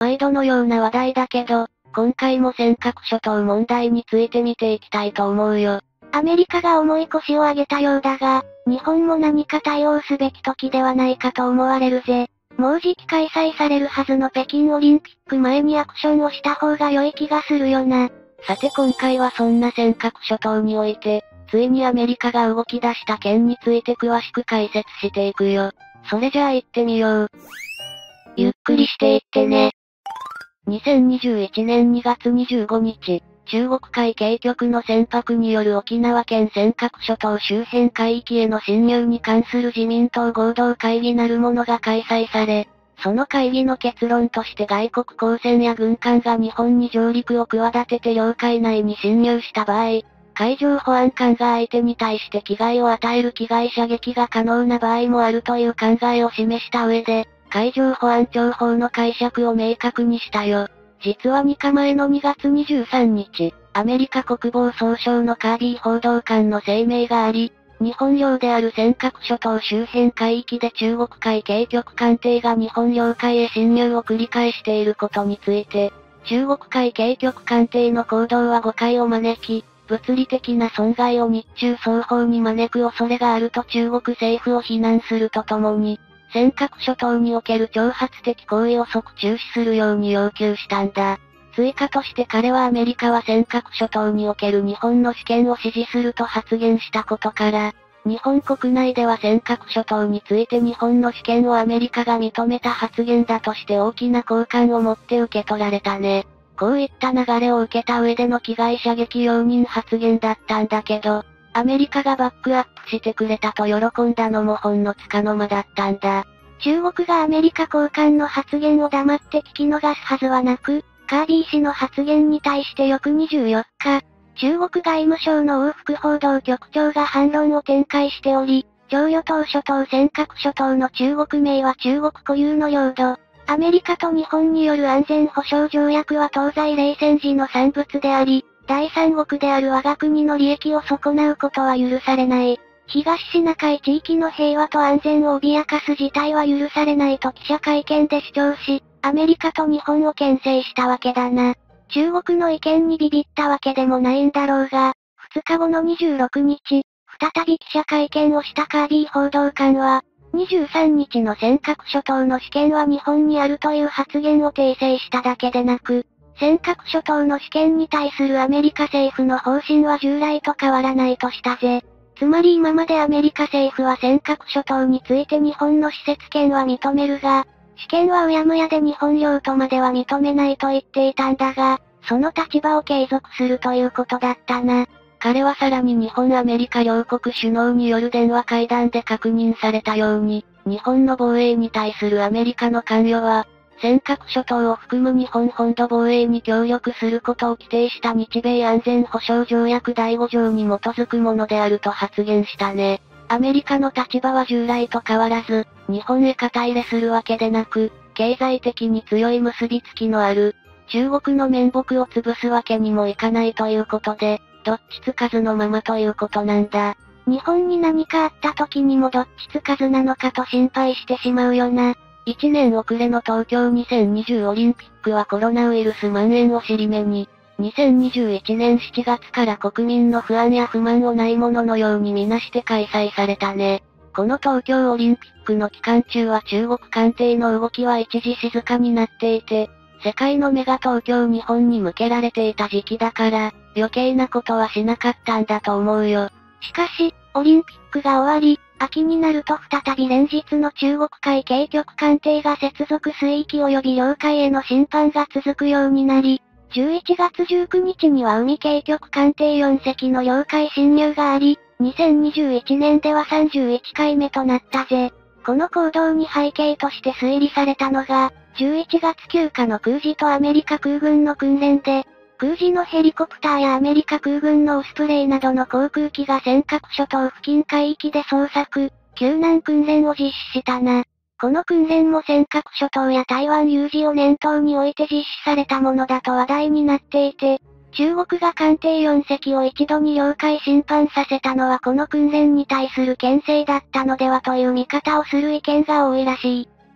毎度のような話題だけど、今回も尖閣諸島問題について見ていきたいと思うよ。 アメリカが重い腰を上げたようだが、日本も何か対応すべき時ではないかと思われるぜ。もうじき開催されるはずの北京オリンピック前にアクションをした方が良い気がするよな。 さて今回はそんな尖閣諸島において、ついにアメリカが動き出した件について詳しく解説していくよ。それじゃあ行ってみよう。ゆっくりしていってね。2021年2月25日、中国海警局の船舶による沖縄県尖閣諸島周辺海域への侵入に関する自民党合同会議なるものが開催され、その会議の結論として外国公船や軍艦が日本に上陸を企てて領海内に侵入した場合、海上保安官が相手に対して危害を与える危害射撃が可能な場合もあるという考えを示した上で、海上保安庁法の解釈を明確にしたよ。実は2日前の2月23日、アメリカ国防総省のカービー報道官の声明があり、日本領である尖閣諸島周辺海域で中国海警局艦艇が日本領海へ侵入を繰り返していることについて、中国海警局艦艇の行動は誤解を招き、物理的な損害を日中双方に招く恐れがあると中国政府を非難するとともに、尖閣諸島における挑発的行為を即中止するように要求したんだ。追加として彼はアメリカは尖閣諸島における日本の主権を支持すると発言したことから、日本国内では尖閣諸島について日本の主権をアメリカが認めた発言だとして大きな好感を持って受け取られたね。こういった流れを受けた上での危害射撃容認発言だったんだけど、アメリカがバックアップしてくれたと喜んだのもほんの束の間だったんだ。 中国がアメリカ高官の発言を黙って聞き逃すはずはなく、カービー氏の発言に対して翌24日、中国外務省の王副報道局長が反論を展開しており、徴用島諸島尖閣諸島の中国名は中国固有の領土。アメリカと日本による安全保障条約は東西冷戦時の産物であり、第三国である我が国の利益を損なうことは許されない。東シナ海地域の平和と安全を脅かす事態は許されないと記者会見で主張し、アメリカと日本を牽制したわけだな。中国の意見にビビったわけでもないんだろうが、2日後の26日、再び記者会見をしたカービー報道官は、23日の尖閣諸島の主権は日本にあるという発言を訂正しただけでなく、尖閣諸島の主権に対するアメリカ政府の方針は従来と変わらないとしたぜ。つまり今までアメリカ政府は尖閣諸島について日本の施設権は認めるが、主権はうやむやで日本領とまでは認めないと言っていたんだが、その立場を継続するということだったな。 彼はさらに日本アメリカ両国首脳による電話会談で確認されたように、日本の防衛に対するアメリカの関与は、尖閣諸島を含む日本本土防衛に協力することを規定した日米安全保障条約第5条に基づくものであると発言したね。アメリカの立場は従来と変わらず、日本へ肩入れするわけでなく、経済的に強い結びつきのある、中国の面目を潰すわけにもいかないということで、どっちつかずのままということなんだ。 日本に何かあった時にもどっちつかずなのかと心配してしまうよな。 1年遅れの東京2020オリンピックはコロナウイルス蔓延を尻目に、2021年7月から国民の不安や不満をないもののようにみなして開催されたね。この東京オリンピックの期間中は中国艦艇の動きは一時静かになっていて、世界の目が東京日本に向けられていた時期だから、余計なことはしなかったんだと思うよ。 しかし、オリンピックが終わり、秋になると再び連日の中国海警局艦艇が接続水域及び領海への侵犯が続くようになり、11月19日には海警局艦艇4隻の領海侵入があり、2021年では31回目となったぜ。この行動に背景として推理されたのが、11月9日の空自とアメリカ空軍の訓練で、空自のヘリコプターやアメリカ空軍のオスプレイなどの航空機が尖閣諸島付近海域で捜索、救難訓練を実施したな。この訓練も尖閣諸島や台湾有事を念頭に置いて実施されたものだと話題になっていて、中国が艦艇4隻を一度に領海侵犯させたのはこの訓練に対する牽制だったのではという見方をする意見が多いらしい。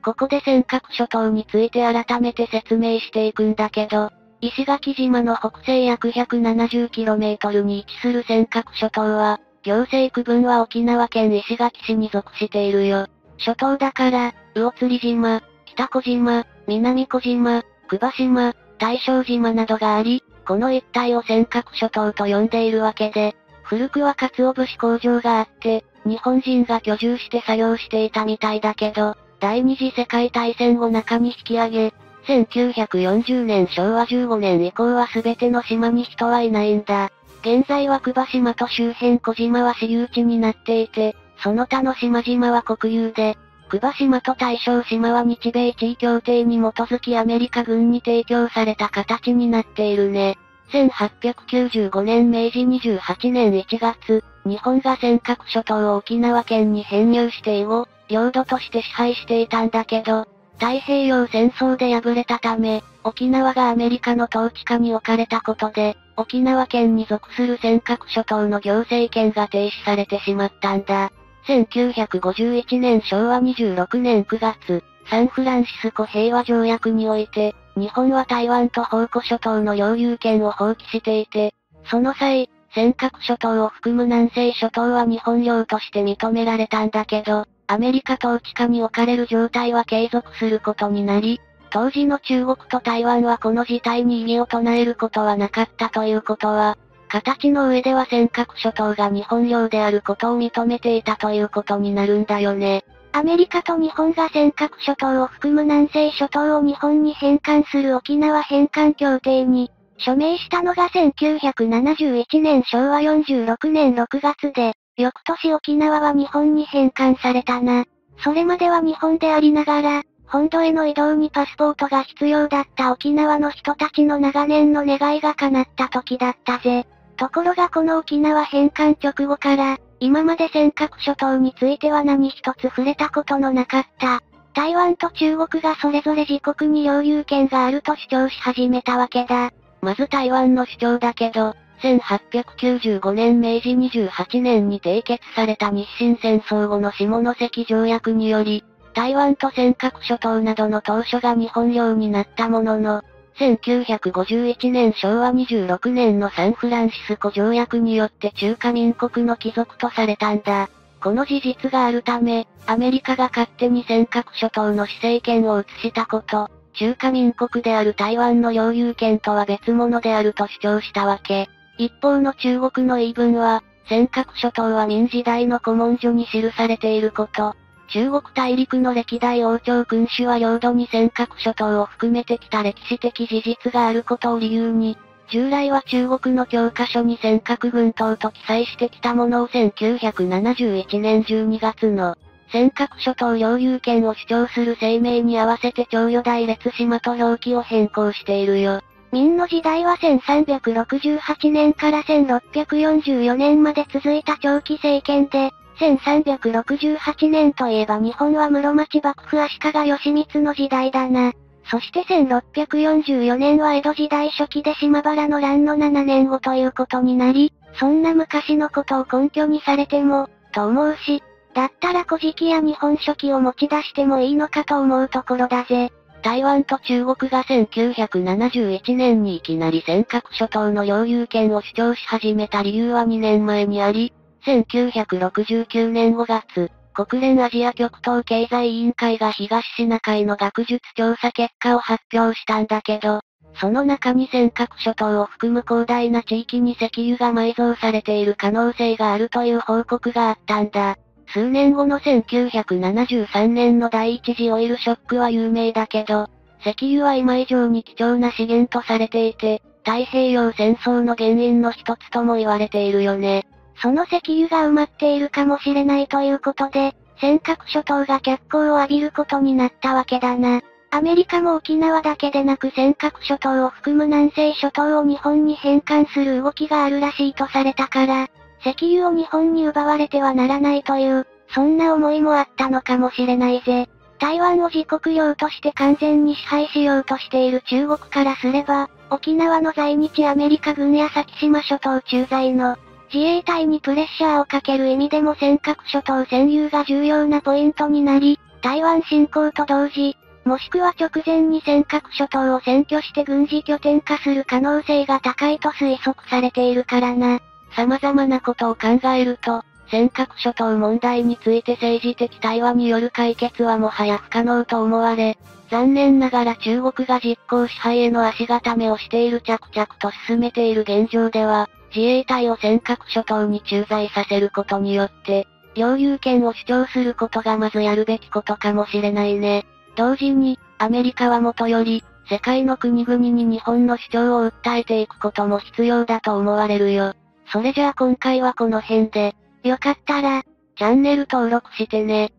ここで尖閣諸島について改めて説明していくんだけど、石垣島の北西約 170km に位置する尖閣諸島は、行政区分は沖縄県石垣市に属しているよ。諸島だから、魚釣島、北小島、南小島、久場島、大正島などがあり、この一帯を尖閣諸島と呼んでいるわけで、古くは鰹節工場があって、日本人が居住して作業していたみたいだけど、第二次世界大戦後中に引き上げ、1940年昭和15年以降は全ての島に人はいないんだ。現在は久場島と周辺小島は私有地になっていて、その他の島々は国有で、久場島と大正島は日米地位協定に基づきアメリカ軍に提供された形になっているね。1895年明治28年1月、日本が尖閣諸島を沖縄県に編入して以後、領土として支配していたんだけど、太平洋戦争で敗れたため、沖縄がアメリカの統治下に置かれたことで、沖縄県に属する尖閣諸島の行政権が停止されてしまったんだ。1951年昭和26年9月、サンフランシスコ平和条約において、日本は台湾と宝庫諸島の領有権を放棄していて、その際、尖閣諸島を含む南西諸島は日本領として認められたんだけど、アメリカ統治下に置かれる状態は継続することになり、当時の中国と台湾はこの事態に異議を唱えることはなかったということは、形の上では尖閣諸島が日本領であることを認めていたということになるんだよね。 アメリカと日本が尖閣諸島を含む南西諸島を日本に返還する沖縄返還協定に、署名したのが1971年昭和46年6月で、翌年沖縄は日本に返還されたな。それまでは日本でありながら、本土への移動にパスポートが必要だった沖縄の人たちの長年の願いが叶った時だったぜ。ところがこの沖縄返還直後から、今まで尖閣諸島については何一つ触れたことのなかった。台湾と中国がそれぞれ自国に領有権があると主張し始めたわけだ。 まず台湾の主張だけど、1895年明治28年に締結された日清戦争後の下関条約により、台湾と尖閣諸島などの島嶼が日本領になったものの、1951年昭和26年のサンフランシスコ条約によって中華民国の帰属とされたんだ。この事実があるため、アメリカが勝手に尖閣諸島の施政権を移したこと、中華民国である台湾の領有権とは別物であると主張したわけ。一方の中国の言い分は、尖閣諸島は明時代の古文書に記されていること、中国大陸の歴代王朝君主は領土に尖閣諸島を含めてきた歴史的事実があることを理由に、従来は中国の教科書に尖閣群島と記載してきたものを1971年12月の尖閣諸島領有権を主張する声明に合わせて長与大列島と表記を変更しているよ。 明の時代は1368年から1644年まで続いた長期政権で、1368年といえば日本は室町幕府足利義満の時代だな。そして1644年は江戸時代初期で島原の乱の7年後ということになり、そんな昔のことを根拠にされても、と思うし、だったら古事記や日本書紀を持ち出してもいいのかと思うところだぜ。 台湾と中国が1971年にいきなり尖閣諸島の領有権を主張し始めた理由は2年前にあり、1969年5月、国連アジア極東経済委員会が東シナ海の学術調査結果を発表したんだけど、その中に尖閣諸島を含む広大な地域に石油が埋蔵されている可能性があるという報告があったんだ。数年後の1973年の第一次オイルショックは有名だけど、石油は今以上に貴重な資源とされていて、太平洋戦争の原因の一つとも言われているよね。 その石油が埋まっているかもしれないということで、尖閣諸島が脚光を浴びることになったわけだな。アメリカも沖縄だけでなく尖閣諸島を含む南西諸島を日本に返還する動きがあるらしいとされたから、石油を日本に奪われてはならないという、そんな思いもあったのかもしれないぜ。台湾を自国領として完全に支配しようとしている中国からすれば、沖縄の在日アメリカ軍や先島諸島駐在の自衛隊にプレッシャーをかける意味でも尖閣諸島占有が重要なポイントになり、 台湾侵攻と同時、もしくは直前に尖閣諸島を占拠して軍事拠点化する可能性が高いと推測されているからな。 様々なことを考えると、尖閣諸島問題について政治的対話による解決はもはや不可能と思われ、残念ながら中国が実効支配への足固めをしている着々と進めている現状では、自衛隊を尖閣諸島に駐在させることによって、領有権を主張することがまずやるべきことかもしれないね。同時に、アメリカはもとより、世界の国々に日本の主張を訴えていくことも必要だと思われるよ。それじゃあ今回はこの辺で、 よかったら、 チャンネル登録してね。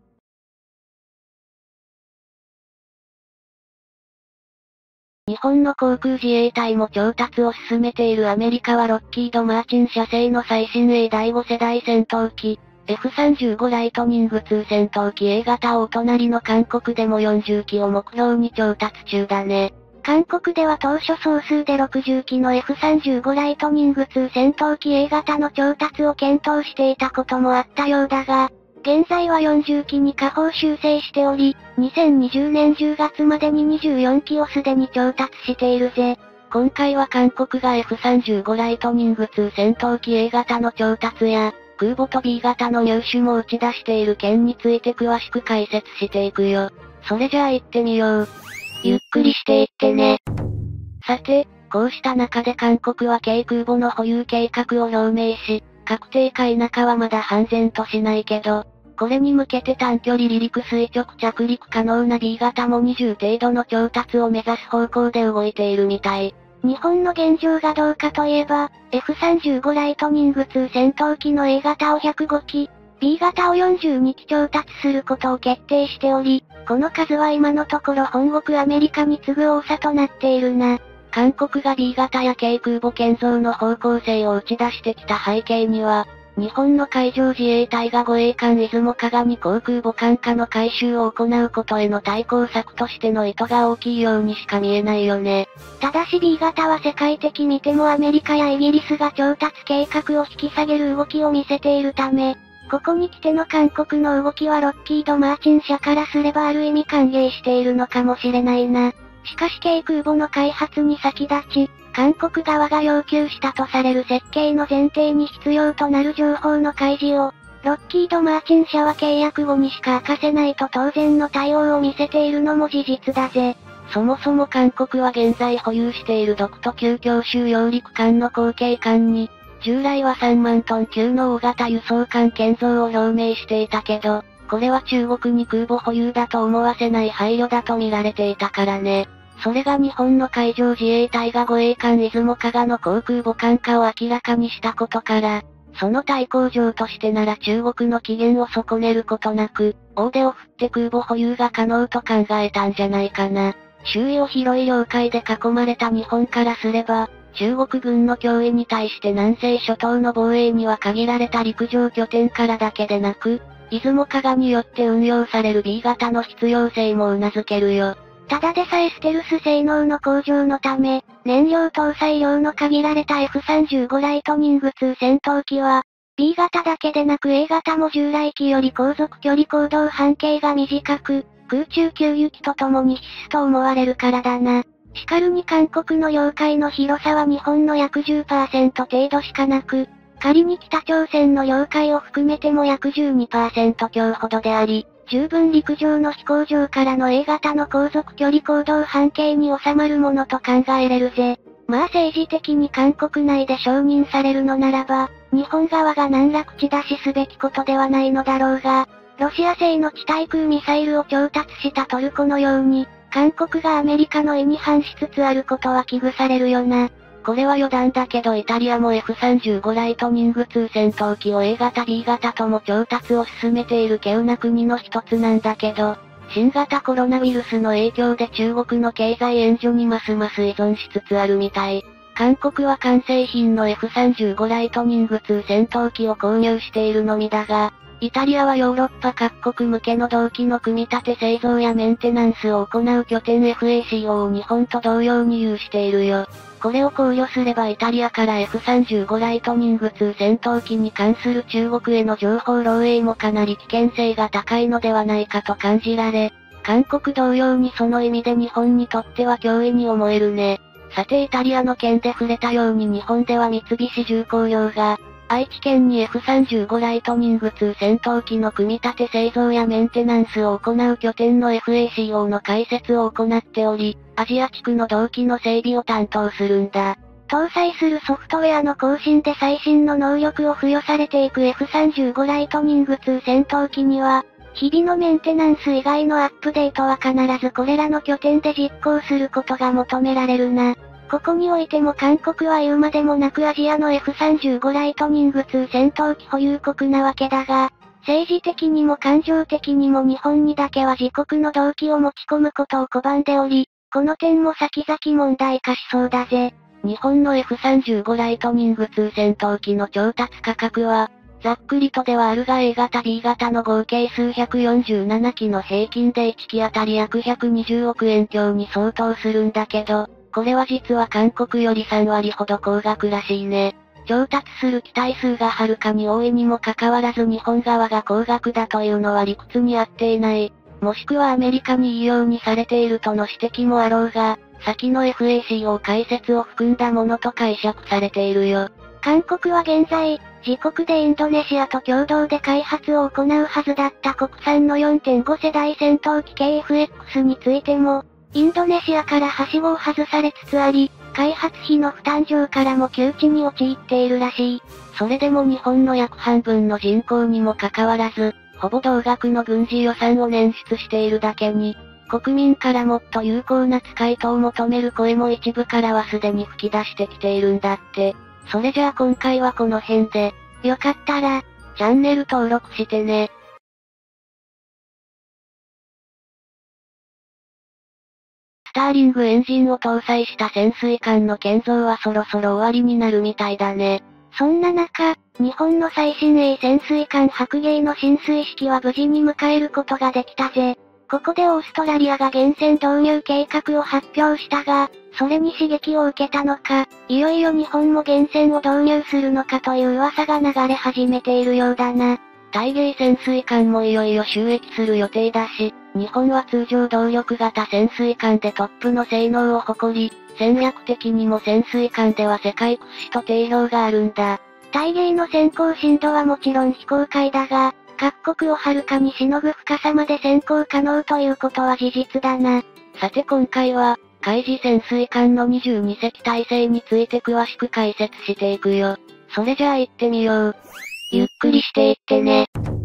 日本の航空自衛隊も調達を進めているアメリカはロッキード・マーチン社製の最新鋭第5世代戦闘機、F-35 ライトニング2戦闘機 A 型をお隣の韓国でも40機を目標に調達中だね。 韓国では当初総数で60機の F-35 ライトニング2戦闘機 A 型の調達を検討していたこともあったようだが、現在は40機に下方修正しており、2020年10月までに24機をすでに調達しているぜ。 今回は韓国が F-35 ライトニング2戦闘機 A 型の調達や、空母と B 型の入手も打ち出している件について詳しく解説していくよ。それじゃあ行ってみよう。 ゆっくりしていってね。 さて、こうした中で韓国は軽空母の保有計画を表明し、確定か否かはまだ判然としないけど、これに向けて短距離離陸垂直着陸可能な B 型も20程度の調達を目指す方向で動いているみたい。 日本の現状がどうかといえば、F-35 ライトニング2戦闘機の A 型を105機、B 型を42機調達することを決定しており、この数は今のところ本国アメリカに次ぐ多さとなっているな。 韓国が B 型や軽空母建造の方向性を打ち出してきた背景には、日本の海上自衛隊が護衛艦出雲加賀に航空母艦下の改修を行うことへの対抗策としての意図が大きいようにしか見えないよね。 ただし B 型は世界的見てもアメリカやイギリスが調達計画を引き下げる動きを見せているため、ここに来ての韓国の動きはロッキード・マーチン社からすればある意味歓迎しているのかもしれないな。しかし軽空母の開発に先立ち、韓国側が要求したとされる設計の前提に必要となる情報の開示を、ロッキード・マーチン社は契約後にしか明かせないと当然の対応を見せているのも事実だぜ。 そもそも韓国は現在保有している独都級強襲揚陸艦の後継艦に、従来は3万トン級の大型輸送艦建造を表明していたけど、これは中国に空母保有だと思わせない配慮だと見られていたからね。それが日本の海上自衛隊が護衛艦出雲加賀の航空母艦化を明らかにしたことから、その対抗上としてなら中国の機嫌を損ねることなく、大手を振って空母保有が可能と考えたんじゃないかな。周囲を広い領海で囲まれた日本からすれば、中国軍の脅威に対して南西諸島の防衛には限られた陸上拠点からだけでなく、出雲加賀によって運用される B 型の必要性も頷けるよ。 ただでさえステルス性能の向上のため、燃料搭載量の限られた F-35 ライトニング2戦闘機は、B 型だけでなく A 型も従来機より航続距離行動半径が短く、空中給油機とともに必須と思われるからだな。しかるに韓国の領海の広さは日本の約 10% 程度しかなく、仮に北朝鮮の領海を含めても約 12% 強ほどであり、十分陸上の飛行場からの A 型の航続距離行動半径に収まるものと考えれるぜ。まあ政治的に韓国内で承認されるのならば、日本側が何ら口出しすべきことではないのだろうが、ロシア製の地対空ミサイルを調達したトルコのように、韓国がアメリカの意に反しつつあることは危惧されるよな。 これは余談だけどイタリアも F-35 ライトニング2戦闘機を A 型 B 型とも調達を進めている稀有な国の一つなんだけど、新型コロナウイルスの影響で中国の経済援助にますます依存しつつあるみたい。韓国は完成品の F-35 ライトニング2戦闘機を購入しているのみだが、 イタリアはヨーロッパ各国向けの同機の組み立て製造やメンテナンスを行う拠点 FACO を日本と同様に有しているよ。これを考慮すればイタリアから F35 ライトニング2戦闘機に関する中国への情報漏洩もかなり危険性が高いのではないかと感じられ、韓国同様にその意味で日本にとっては脅威に思えるね。さてイタリアの件で触れたように日本では三菱重工業が、愛知県に F35 ライトニング2戦闘機の組み立て製造やメンテナンスを行う拠点の FACO の開設を行っており、アジア地区の同機の整備を担当するんだ。 搭載するソフトウェアの更新で最新の能力を付与されていく F35 ライトニング2戦闘機には、日々のメンテナンス以外のアップデートは必ずこれらの拠点で実行することが求められるな。ここにおいても韓国は言うまでもなくアジアの F35 ライトニング2戦闘機保有国なわけだが、政治的にも感情的にも日本にだけは自国の同機を持ち込むことを拒んでおり、この点も先々問題化しそうだぜ。 日本の F35 ライトニング2戦闘機の調達価格は、ざっくりとではあるが A 型 B 型の合計数147機の平均で1機あたり約120億円強に相当するんだけど、これは実は韓国より3割ほど高額らしいね。調達する機体数がはるかに多いにもかかわらず日本側が高額だというのは理屈に合っていない。もしくはアメリカにいいようにされているとの指摘もあろうが、先の FACO 開設を含んだものと解釈されているよ。 韓国は現在、自国でインドネシアと共同で開発を行うはずだった国産の 4.5 世代戦闘機 KF-X についても、インドネシアからはしごを外されつつあり、開発費の負担上からも窮地に陥っているらしい。 それでも日本の約半分の人口にもかかわらず、ほぼ同額の軍事予算を捻出しているだけに、国民からもっと有効な使い手を求める声も一部からはすでに吹き出してきているんだって。それじゃあ今回はこの辺で、 よかったら、 チャンネル登録してね。スターリングエンジンを搭載した潜水艦の建造はそろそろ終わりになるみたいだね。 そんな中、日本の最新鋭潜水艦白鯨の進水式は無事に迎えることができたぜ。ここでオーストラリアが原潜導入計画を発表したが、それに刺激を受けたのか、いよいよ日本も原潜を導入するのかという噂が流れ始めているようだな。 対鯨潜水艦もいよいよ収益する予定だし、日本は通常動力型潜水艦でトップの性能を誇り、戦略的にも潜水艦では世界屈指と定評があるんだ。 対鯨の先行深度はもちろん非公開だが、各国をはるかにしのぐ深さまで潜航可能ということは事実だな。 さて今回は、海自潜水艦の22隻体制について詳しく解説していくよ。それじゃあ行ってみよう。 ゆっくりしていってね。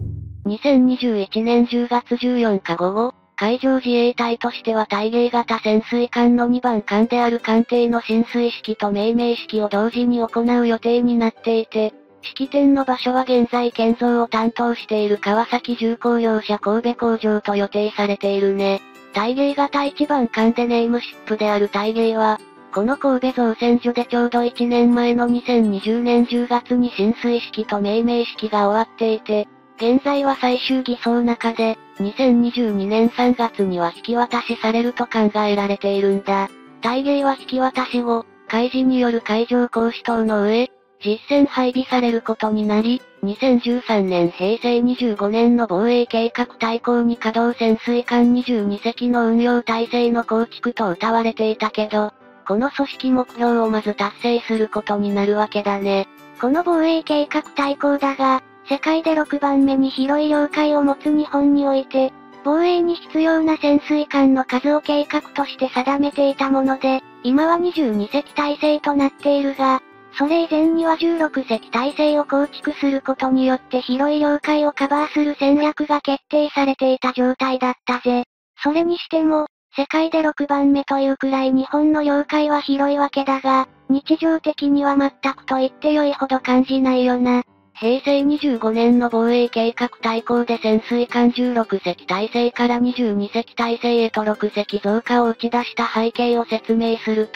2021年10月14日午後、海上自衛隊としては対鯨型潜水艦の2番艦である艦艇の進水式と命名式を同時に行う予定になっていて、式典の場所は現在建造を担当している川崎重工業者神戸工場と予定されているね。対鯨型1番艦でネームシップである対鯨は、この神戸造船所でちょうど1年前の2020年10月に進水式と命名式が終わっていて、現在は最終偽装中で、2022年3月には引き渡しされると考えられているんだ。対鯨は引き渡し後、海自による海上公使等の上、実戦配備されることになり、2013年平成25年の防衛計画大綱に稼働潜水艦22隻の運用体制の構築と謳われていたけど、この組織目標をまず達成することになるわけだね。 この防衛計画大綱だが、世界で6番目に広い領海を持つ日本において、防衛に必要な潜水艦の数を計画として定めていたもので、今は22隻体制となっているが、それ以前には16隻体制を構築することによって広い領海をカバーする戦略が決定されていた状態だったぜ。それにしても、世界で6番目というくらい日本の領海は広いわけだが、日常的には全くと言って良いほど感じないよな。 平成25年の防衛計画大綱で潜水艦16隻体制から22隻体制へと6隻増加を打ち出した背景を説明すると、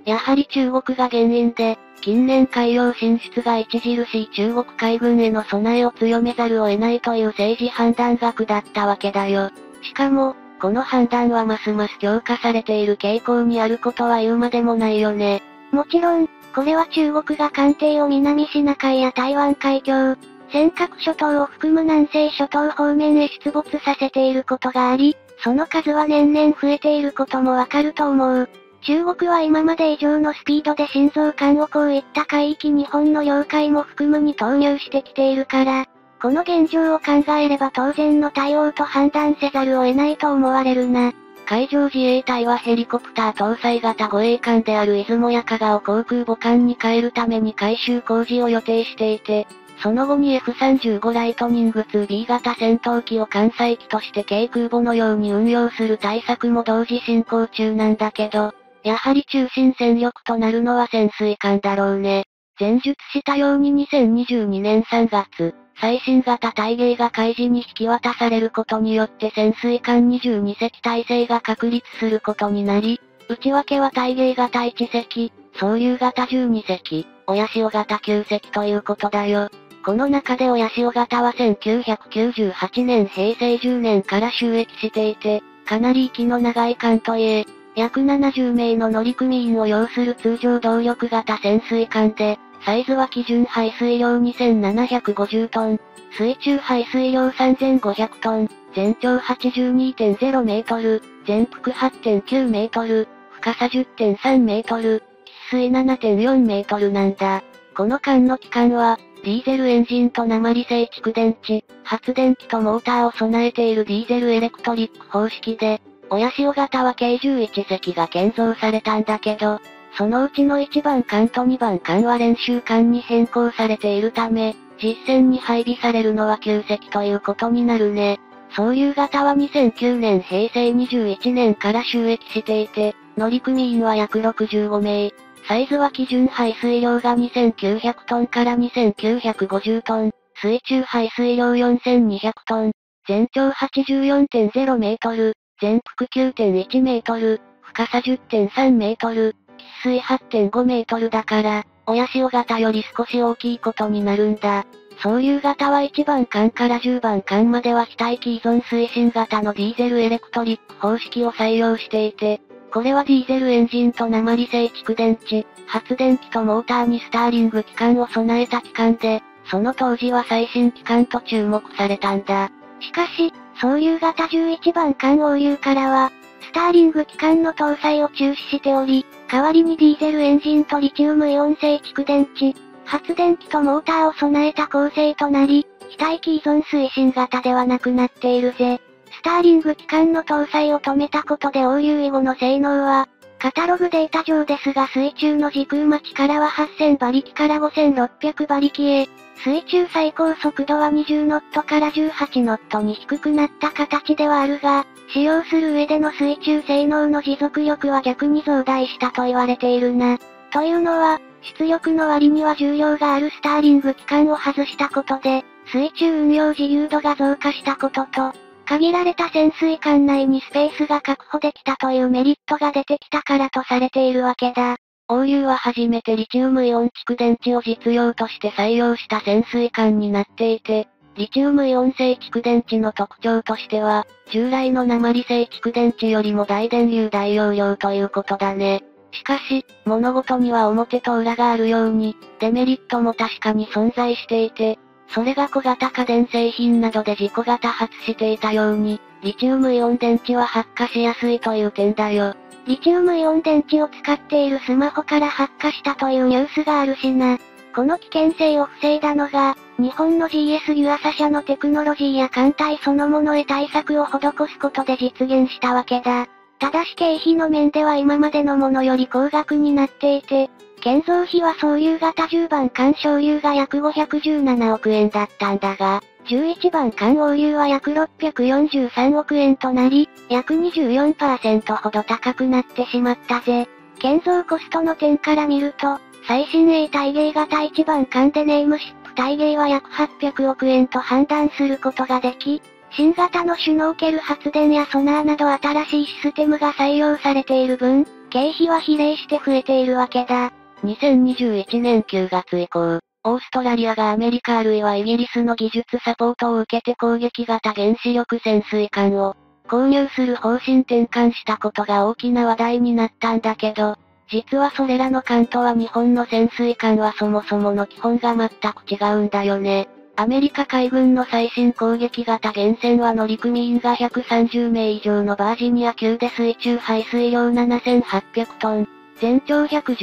やはり中国が原因で、近年海洋進出が著しい中国海軍への備えを強めざるを得ないという政治判断が下ったわけだよ。しかも、この判断はますます強化されている傾向にあることは言うまでもないよね。 もちろん、これは中国が艦艇を南シナ海や台湾海峡、尖閣諸島を含む南西諸島方面へ出没させていることがあり、その数は年々増えていることもわかると思う。中国は今まで以上のスピードで心臓艦をこういった海域日本の領海も含むに投入してきているから、この現状を考えれば当然の対応と判断せざるを得ないと思われるな。 海上自衛隊はヘリコプター搭載型護衛艦である出雲や加賀を航空母艦に変えるために改修工事を予定していて、その後に F35 ライトニング 2B 型戦闘機を艦載機として軽空母のように運用する対策も同時進行中なんだけど、やはり中心戦力となるのは潜水艦だろうね。前述したように2022年3月、最新型大鯨が海事に引き渡されることによって潜水艦22隻体制が確立することになり、内訳は大鯨型1隻、双竜型12隻、親潮型9隻ということだよ。この中で親潮型は1998年平成10年から就役していて、かなり息の長い艦といえ、約70名の乗組員を要する通常動力型潜水艦で、サイズは基準排水量2750トン、水中排水量3500トン、全長 82.0 メートル、全幅 8.9 メートル、深さ 10.3 メートル、喫水 7.4 メートルなんだ。この艦の機関は、ディーゼルエンジンと鉛製蓄電池、発電機とモーターを備えているディーゼルエレクトリック方式で、親潮型は計11隻が建造されたんだけど、そのうちの1番艦と2番艦は練習艦に変更されているため、実戦に配備されるのは9隻ということになるね。双竜型は2009年平成21年から就役していて、乗組員は約65名。サイズは基準排水量が2900トンから2950トン、水中排水量4200トン、全長 84.0 メートル、全幅 9.1 メートル、深さ 10.3 メートル、喫水 8.5 メートルだから、親潮型より少し大きいことになるんだ。双竜型は1番艦から10番艦までは非待機依存推進型のディーゼルエレクトリック方式を採用していて、これはディーゼルエンジンと鉛製蓄電池、発電機とモーターにスターリング機関を備えた機関で、その当時は最新機関と注目されたんだ。 しかし、双竜型11番艦欧流からは、スターリング機関の搭載を中止しており、代わりにディーゼルエンジンとリチウムイオン製蓄電池、発電機とモーターを備えた構成となり、非待機依存推進型ではなくなっているぜ。スターリング機関の搭載を止めたことで欧流以後の性能は、カタログデータ上ですが水中の時空待ちからは8000馬力から5600馬力へ、水中最高速度は20ノットから18ノットに低くなった形ではあるが、使用する上での水中性能の持続力は逆に増大したと言われているな。というのは、出力の割には重量があるスターリング機関を外したことで、水中運用自由度が増加したことと、限られた潜水艦内にスペースが確保できたというメリットが出てきたからとされているわけだ。 欧流は初めてリチウムイオン蓄電池を実用として採用した潜水艦になっていて、リチウムイオン製蓄電池の特徴としては、従来の鉛製蓄電池よりも大電流大容量ということだね。しかし、物事には表と裏があるように、デメリットも確かに存在していて、それが小型家電製品などで事故が多発していたように、リチウムイオン電池は発火しやすいという点だよ。 リチウムイオン電池を使っているスマホから発火したというニュースがあるしな。この危険性を防いだのが、日本の GS 湯浅社のテクノロジーや艦隊そのものへ対策を施すことで実現したわけだ。ただし経費の面では今までのものより高額になっていて、建造費は双竜型10番艦小竜が約517億円だったんだが、11番艦欧流は約643億円となり、約 24% ほど高くなってしまったぜ。建造コストの点から見ると、最新鋭大鯨型1番艦でネームシップ大鯨は約800億円と判断することができ、新型のシュノーケル発電やソナーなど新しいシステムが採用されている分、 経費は比例して増えているわけだ。 2021年9月以降、オーストラリアがアメリカあるいはイギリスの技術サポートを受けて攻撃型原子力潜水艦を購入する方針転換したことが大きな話題になったんだけど、実はそれらの艦とは日本の潜水艦はそもそもの基本が全く違うんだよね。アメリカ海軍の最新攻撃型原潜は乗組員が130名以上のバージニア級で水中排水量7800トン、全長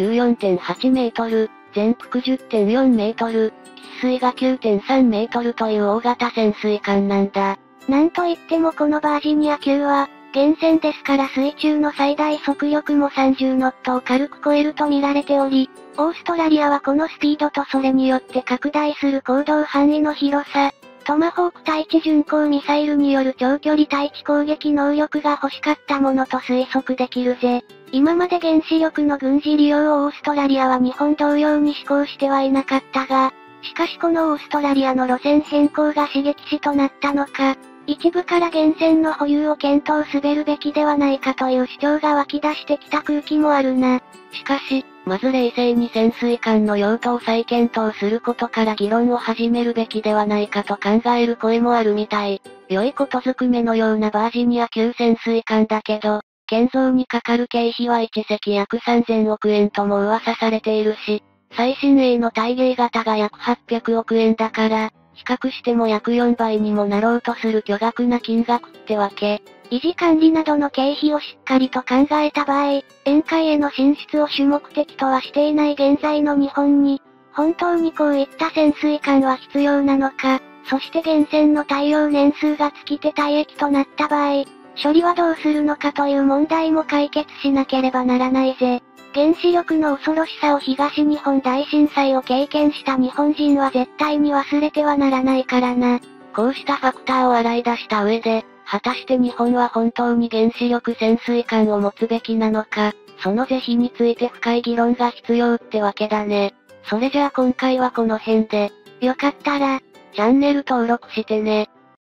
114.8メートル、全幅10.4メートル、喫水が9.3メートルという大型潜水艦なんだ。 なんといってもこのバージニア級は、原潜ですから水中の最大速力も30ノットを軽く超えると見られており、オーストラリアはこのスピードとそれによって拡大する行動範囲の広さ、トマホーク対地巡航ミサイルによる長距離対地攻撃能力が欲しかったものと推測できるぜ。今まで原子力の軍事利用をオーストラリアは日本同様に施行してはいなかったが、しかしこのオーストラリアの路線変更が刺激死となったのか、一部から原潜の保有を検討すべるべきではないかという主張が湧き出してきた空気もあるな。 しかし、まず冷静に潜水艦の用途を再検討することから議論を始めるべきではないかと考える声もあるみたい。良いことずくめのようなバージニア級潜水艦だけど、建造にかかる経費は1隻約3000億円とも噂されているし、最新鋭の対迎型が約800億円だから、比較しても約4倍にもなろうとする巨額な金額ってわけ。 維持管理などの経費をしっかりと考えた場合、沿海への進出を主目的とはしていない現在の日本に、本当にこういった潜水艦は必要なのか、そして原潜の耐用年数が尽きて退役となった場合、処理はどうするのかという問題も解決しなければならないぜ。原子力の恐ろしさを東日本大震災を経験した日本人は絶対に忘れてはならないからな。 こうしたファクターを洗い出した上で、果たして日本は本当に原子力潜水艦を持つべきなのか、その是非について深い議論が必要ってわけだね。それじゃあ今回はこの辺で、 よかったら、 チャンネル登録してね。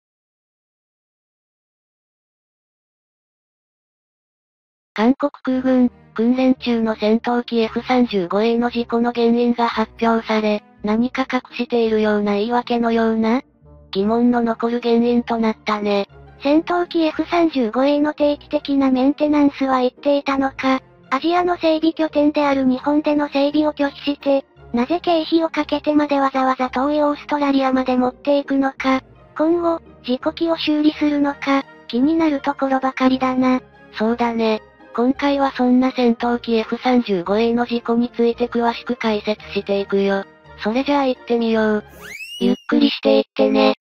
韓国空軍、訓練中の戦闘機 F-35A の事故の原因が発表され、何か隠しているような言い訳のような疑問の残る原因となったね。 戦闘機 F-35A の定期的なメンテナンスは言っていたのか、アジアの整備拠点である日本での整備を拒否して、なぜ経費をかけてまでわざわざ遠いオーストラリアまで持っていくのか、今後、事故機を修理するのか、気になるところばかりだな。 そうだね。今回はそんな戦闘機 F-35A の事故について詳しく解説していくよ。それじゃあ行ってみよう。 ゆっくりしていってね。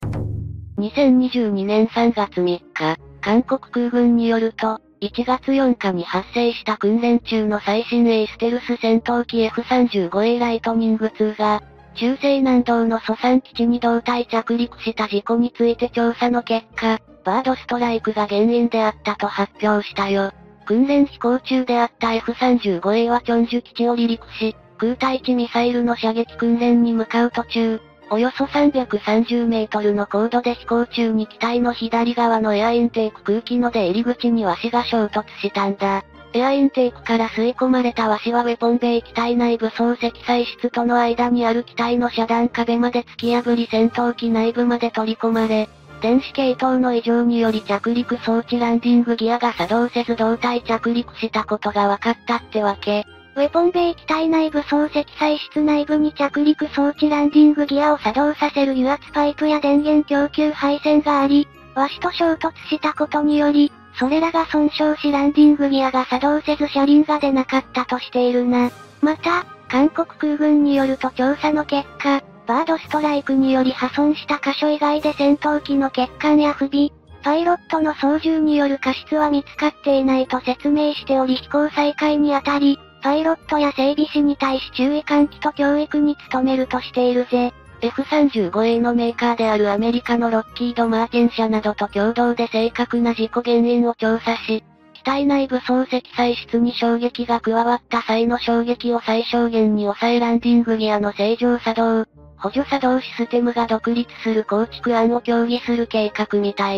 2022年3月3日、韓国空軍によると、1月4日に発生した訓練中の最新鋭ステルス戦闘機 F-35A ライトニング2が、中西南道のソサン基地に同体着陸した事故について調査の結果、バードストライクが原因であったと発表したよ。訓練飛行中であった F-35A はチョンジュ基地を離陸し、空対地ミサイルの射撃訓練に向かう途中、およそ330メートルの高度で飛行中に機体の左側のエアインテーク空気の出入り口にワシが衝突したんだ。エアインテークから吸い込まれたワシはウェポンベイ機体内部総積載室との間にある機体の遮断壁まで突き破り戦闘機内部まで取り込まれ、電子系統の異常により着陸装置ランディングギアが作動せず同体着陸したことが分かったってわけ。 ウェポンベイ機体内部総積載室内部に着陸装置ランディングギアを作動させる油圧パイプや電源供給配線があり、ワシと衝突したことにより、それらが損傷しランディングギアが作動せず車輪が出なかったとしているな。また、韓国空軍によると調査の結果、バードストライクにより破損した箇所以外で戦闘機の欠陥や不備、パイロットの操縦による過失は見つかっていないと説明しており飛行再開にあたり、パイロットや整備士に対し注意喚起と教育に努めるとしているぜ。 F-35A のメーカーであるアメリカのロッキード・マーティン社などと共同で正確な事故原因を調査し、機体内部総積載室に衝撃が加わった際の衝撃を最小限に抑えランディングギアの正常作動、補助作動システムが独立する構築案を協議する計画みたい。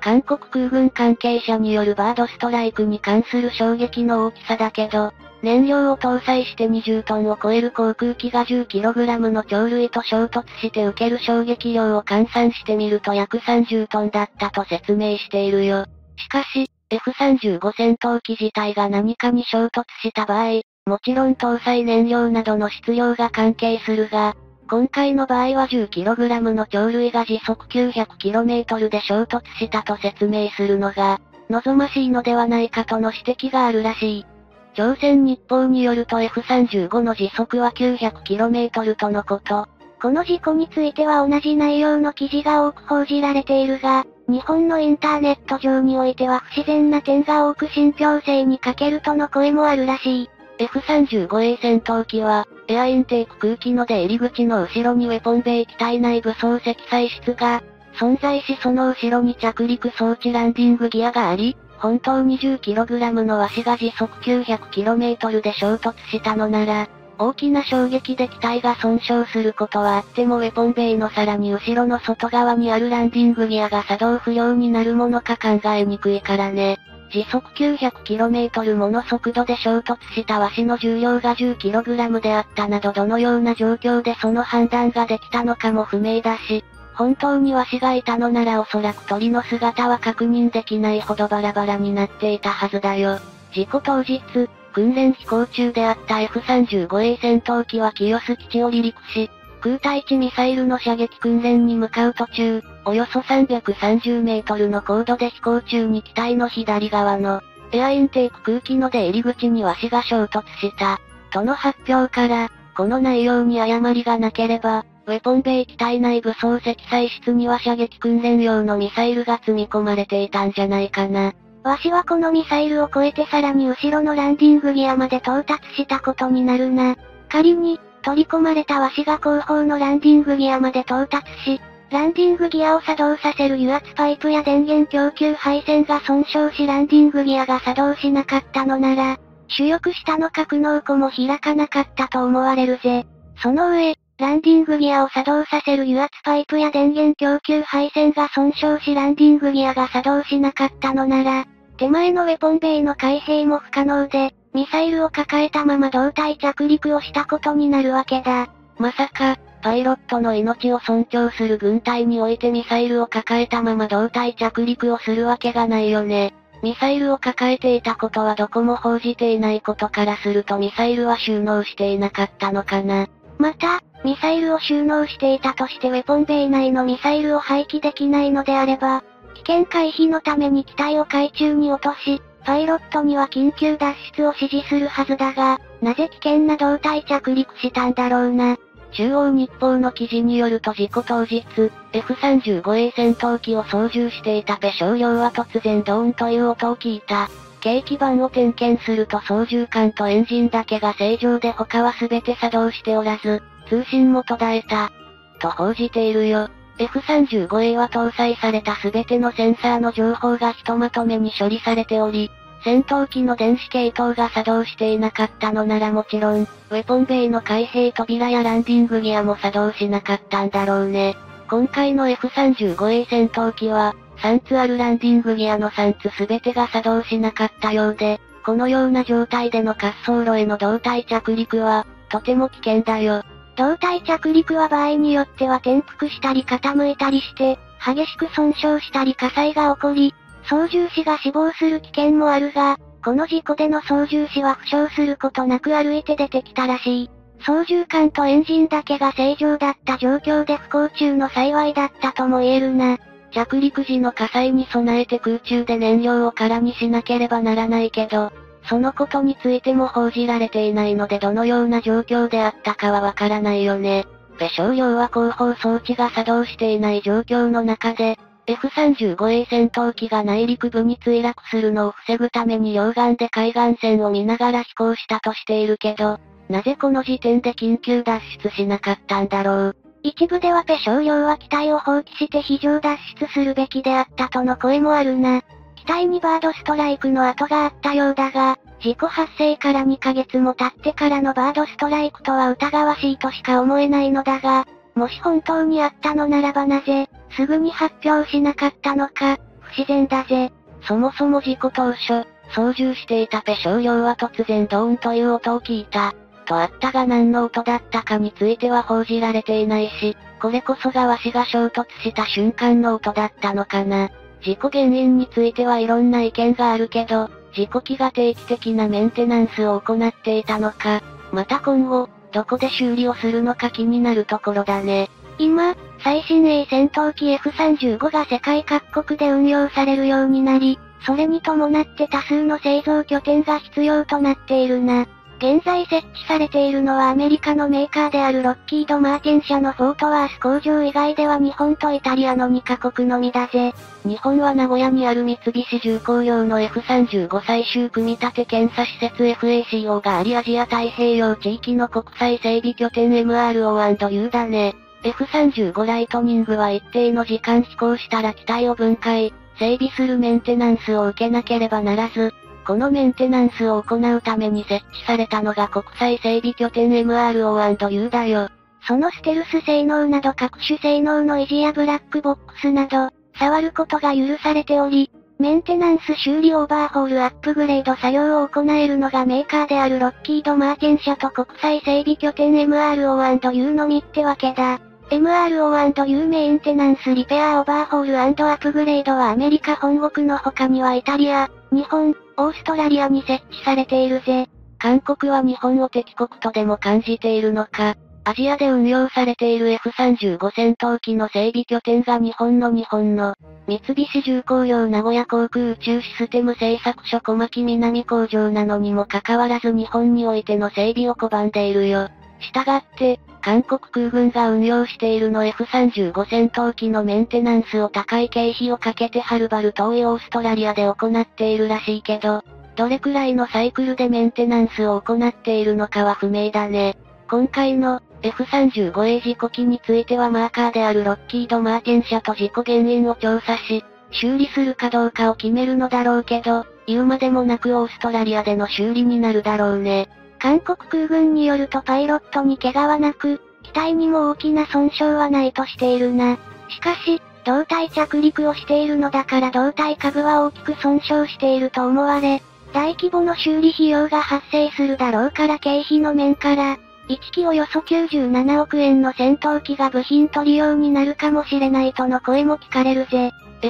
韓国空軍関係者によるバードストライクに関する衝撃の大きさだけど、燃料を搭載して20トンを超える航空機が 10kg の鳥類と衝突して受ける衝撃量を換算してみると約30トンだったと説明しているよ。しかし、F-35 戦闘機自体が何かに衝突した場合、もちろん搭載燃料などの質量が関係するが、今回の場合は 10kg の鳥類が時速 900km で衝突したと説明するのが、望ましいのではないかとの指摘があるらしい。朝鮮日報によると F-35 の時速は 900km とのこと。 この事故については同じ内容の記事が多く報じられているが、日本のインターネット上においては不自然な点が多く信憑性に欠けるとの声もあるらしい。 F-35A 戦闘機は、エアインテーク空気の出入り口の後ろにウェポンベイ機体内武装積載室が存在しその後ろに着陸装置ランディングギアがあり、本当に 10kg のワシが時速 900km で衝突したのなら、大きな衝撃で機体が損傷することはあってもウェポンベイのさらに後ろの外側にあるランディングギアが作動不良になるものか考えにくいからね。時速 900km もの速度で衝突したワシの重量が 10kg であったなどどのような状況でその判断ができたのかも不明だし、本当にワシがいたのならおそらく鳥の姿は確認できないほどバラバラになっていたはずだよ。事故当日、訓練飛行中であった F-35A 戦闘機は清須基地を離陸し、空対地ミサイルの射撃訓練に向かう途中、およそ330メートルの高度で飛行中に機体の左側のエアインテーク空気の出入り口にワシが衝突した、との発表から、この内容に誤りがなければ、ウェポンベイ機体内武装積載室には射撃訓練用のミサイルが積み込まれていたんじゃないかな。 ワシはこのミサイルを超えてさらに後ろのランディングギアまで到達したことになるな。仮に、取り込まれたワシが後方のランディングギアまで到達し、ランディングギアを作動させる油圧パイプや電源供給配線が損傷しランディングギアが作動しなかったのなら、主翼下の格納庫も開かなかったと思われるぜ。その上、ランディングギアを作動させる油圧パイプや電源供給配線が損傷しランディングギアが作動しなかったのなら、手前のウェポンベイの開閉も不可能で、ミサイルを抱えたまま胴体着陸をしたことになるわけだ。 まさか、パイロットの命を尊重する軍隊においてミサイルを抱えたまま胴体着陸をするわけがないよね。ミサイルを抱えていたことはどこも報じていないことからするとミサイルは収納していなかったのかな。 また、ミサイルを収納していたとしてウェポンベイ内のミサイルを廃棄できないのであれば、危険回避のために機体を海中に落とし、パイロットには緊急脱出を指示するはずだが、なぜ危険な胴体着陸したんだろうな。 中央日報の記事によると事故当日、F-35A 戦闘機を操縦していたペ少量は突然ドーンという音を聞いた。計器板を点検すると操縦桿とエンジンだけが正常で他は全て作動しておらず、通信も途絶えた。と報じているよ。F-35A は搭載された全てのセンサーの情報がひとまとめに処理されており、戦闘機の電子系統が作動していなかったのならもちろん、ウェポンベイの開閉扉やランディングギアも作動しなかったんだろうね。今回の F-35A 戦闘機は、3つあるランディングギアの3つ全てが作動しなかったようで、このような状態での滑走路への胴体着陸は、とても危険だよ。 胴体着陸は場合によっては転覆したり傾いたりして、激しく損傷したり火災が起こり、操縦士が死亡する危険もあるが、この事故での操縦士は負傷することなく歩いて出てきたらしい。操縦桿とエンジンだけが正常だった状況で不幸中の幸いだったとも言えるな。 着陸時の火災に備えて空中で燃料を空にしなければならないけど、そのことについても報じられていないのでどのような状況であったかはわからないよね。ペ少量は後方装置が作動していない状況の中で、F-35A 戦闘機が内陸部に墜落するのを防ぐために溶岩で海岸線を見ながら飛行したとしているけど、なぜこの時点で緊急脱出しなかったんだろう。 一部ではペ少量は機体を放棄して非常脱出するべきであったとの声もあるな。機体にバードストライクの跡があったようだが、事故発生から2ヶ月も経ってからのバードストライクとは疑わしいとしか思えないのだが、もし本当にあったのならばなぜ、すぐに発表しなかったのか、 不自然だぜ。 そもそも事故当初、操縦していたペ少量は突然ドーンという音を聞いた。とあったが何の音だったかについては報じられていないし、これこそがワシが衝突した瞬間の音だったのかな。事故原因についてはいろんな意見があるけど、事故機が定期的なメンテナンスを行っていたのか、また今後、どこで修理をするのか気になるところだね。 今、最新鋭戦闘機 F-35 が世界各国で運用されるようになり、それに伴って多数の製造拠点が必要となっているな。現在設置されているのはアメリカのメーカーであるロッキード・マーティン社のフォートワース工場以外では日本とイタリアの2カ国のみだぜ。 日本は名古屋にある三菱重工用の F-35 最終組み立て検査施設 FACO がありアジア太平洋地域の国際整備拠点 MRO&U だね。F-35 ライトニングは一定の時間飛行したら機体を分解、整備するメンテナンスを受けなければならず、このメンテナンスを行うために設置されたのが国際整備拠点 MRO&U だよ。 そのステルス性能など各種性能の維持やブラックボックスなど、触ることが許されており、メンテナンス修理オーバーホールアップグレード作業を行えるのがメーカーであるロッキード・マーティン社と国際整備拠点 MRO&U のみってわけだ。MRO&U メンテナンスリペアオーバーホール&アップグレードはアメリカ本国の他にはイタリア、日本、オーストラリアに設置されているぜ。 韓国は日本を敵国とでも感じているのか。アジアで運用されている F-35 戦闘機の整備拠点が日本の三菱重工業名古屋航空宇宙システム製作所小牧南工場なのにもかかわらず日本においての整備を拒んでいるよ。したがって、韓国空軍が運用しているの F-35 戦闘機のメンテナンスを高い経費をかけてはるばる遠いオーストラリアで行っているらしいけど、どれくらいのサイクルでメンテナンスを行っているのかは不明だね。今回の F-35A 事故機についてはマーカーであるロッキード・マーティン社と事故原因を調査し、修理するかどうかを決めるのだろうけど、言うまでもなくオーストラリアでの修理になるだろうね。 韓国空軍によるとパイロットに怪我はなく、機体にも大きな損傷はないとしているな。しかし、胴体着陸をしているのだから胴体下部は大きく損傷していると思われ、大規模の修理費用が発生するだろうから経費の面から、1機およそ97億円の戦闘機が部品取り用になるかもしれないとの声も聞かれるぜ。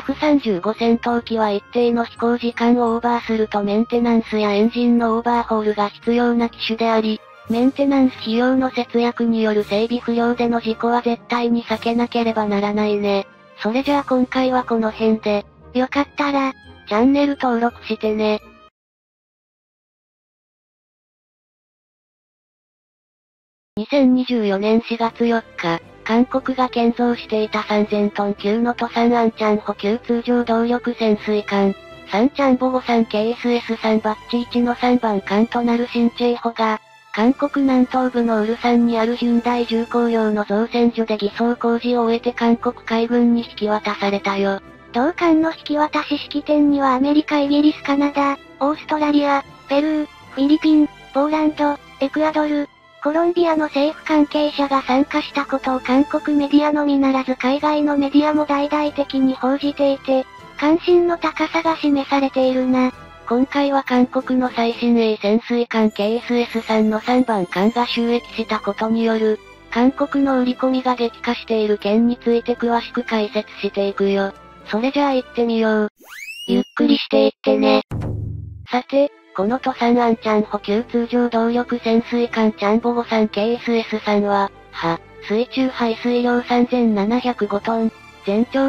F-35 戦闘機は一定の飛行時間をオーバーするとメンテナンスやエンジンのオーバーホールが必要な機種であり、メンテナンス費用の節約による整備不良での事故は絶対に避けなければならないね。それじゃあ今回はこの辺で、 よかったら、 チャンネル登録してね。2024年4月4日、韓国が建造していた3000トン級のトサンアンチャン補給通常動力潜水艦、サンチャンボゴ3 KSS3 バッチ1の3番艦となる新チェイホが、韓国南東部のウルサンにあるヒュンダイ重工用の造船所で偽装工事を終えて韓国海軍に引き渡されたよ。 同艦の引き渡し式典にはアメリカ、イギリス、カナダ、オーストラリア、ペルー、フィリピン、ポーランド、エクアドル、コロンビアの政府関係者が参加したことを韓国メディアのみならず海外のメディアも大々的に報じていて、関心の高さが示されているな。 今回は韓国の最新鋭潜水艦 KSS3 の3番艦が就役したことによる、韓国の売り込みが激化している件について詳しく解説していくよ。それじゃあ行ってみよう。 ゆっくりしていってね。 さて、このトサンアンチャン補給通常動力潜水艦チャンボゴ3 KSS3 は、水中排水量3705トン、全長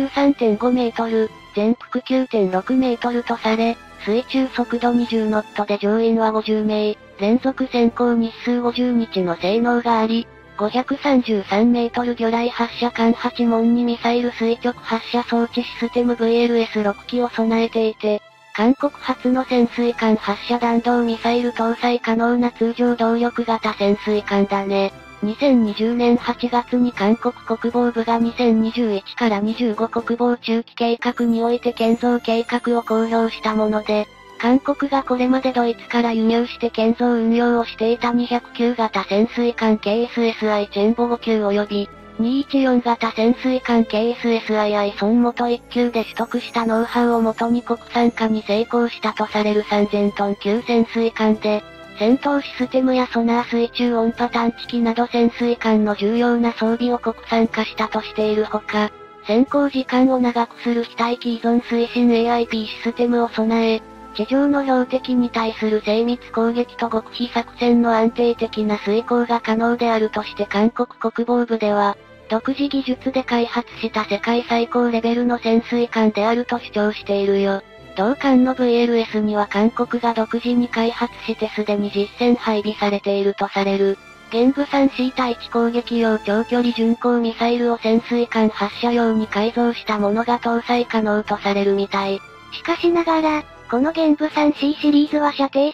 83.5 メートル、全幅 9.6 メートルとされ、水中速度20ノットで乗員は50名、連続潜行日数50日の性能があり、533メートル魚雷発射艦8門にミサイル垂直発射装置システム VLS6 機を備えていて、韓国初の潜水艦発射弾道ミサイル搭載可能な通常動力型潜水艦だね。2020年8月に韓国国防部が2021から25国防中期計画において建造計画を公表したもので、韓国がこれまでドイツから輸入して建造運用をしていた209型潜水艦 KSSI チェンボゴ級及び、 214型潜水艦 KSSII 孫元1級で取得したノウハウをもとに国産化に成功したとされる3000トン級潜水艦で、戦闘システムやソナー水中音波探知機など潜水艦の重要な装備を国産化したとしているほか、潜航時間を長くする非待機依存推進 AIP システムを備え、地上の標的に対する精密攻撃と極秘作戦の安定的な遂行が可能であるとして韓国国防部では、独自技術で開発した世界最高レベルの潜水艦であると主張しているよ。同艦の VLS には韓国が独自に開発してすでに実戦配備されているとされる。玄武 3C 対地攻撃用長距離巡航ミサイルを潜水艦発射用に改造したものが搭載可能とされるみたい。 しかしながら、この玄武 3C シリーズは射程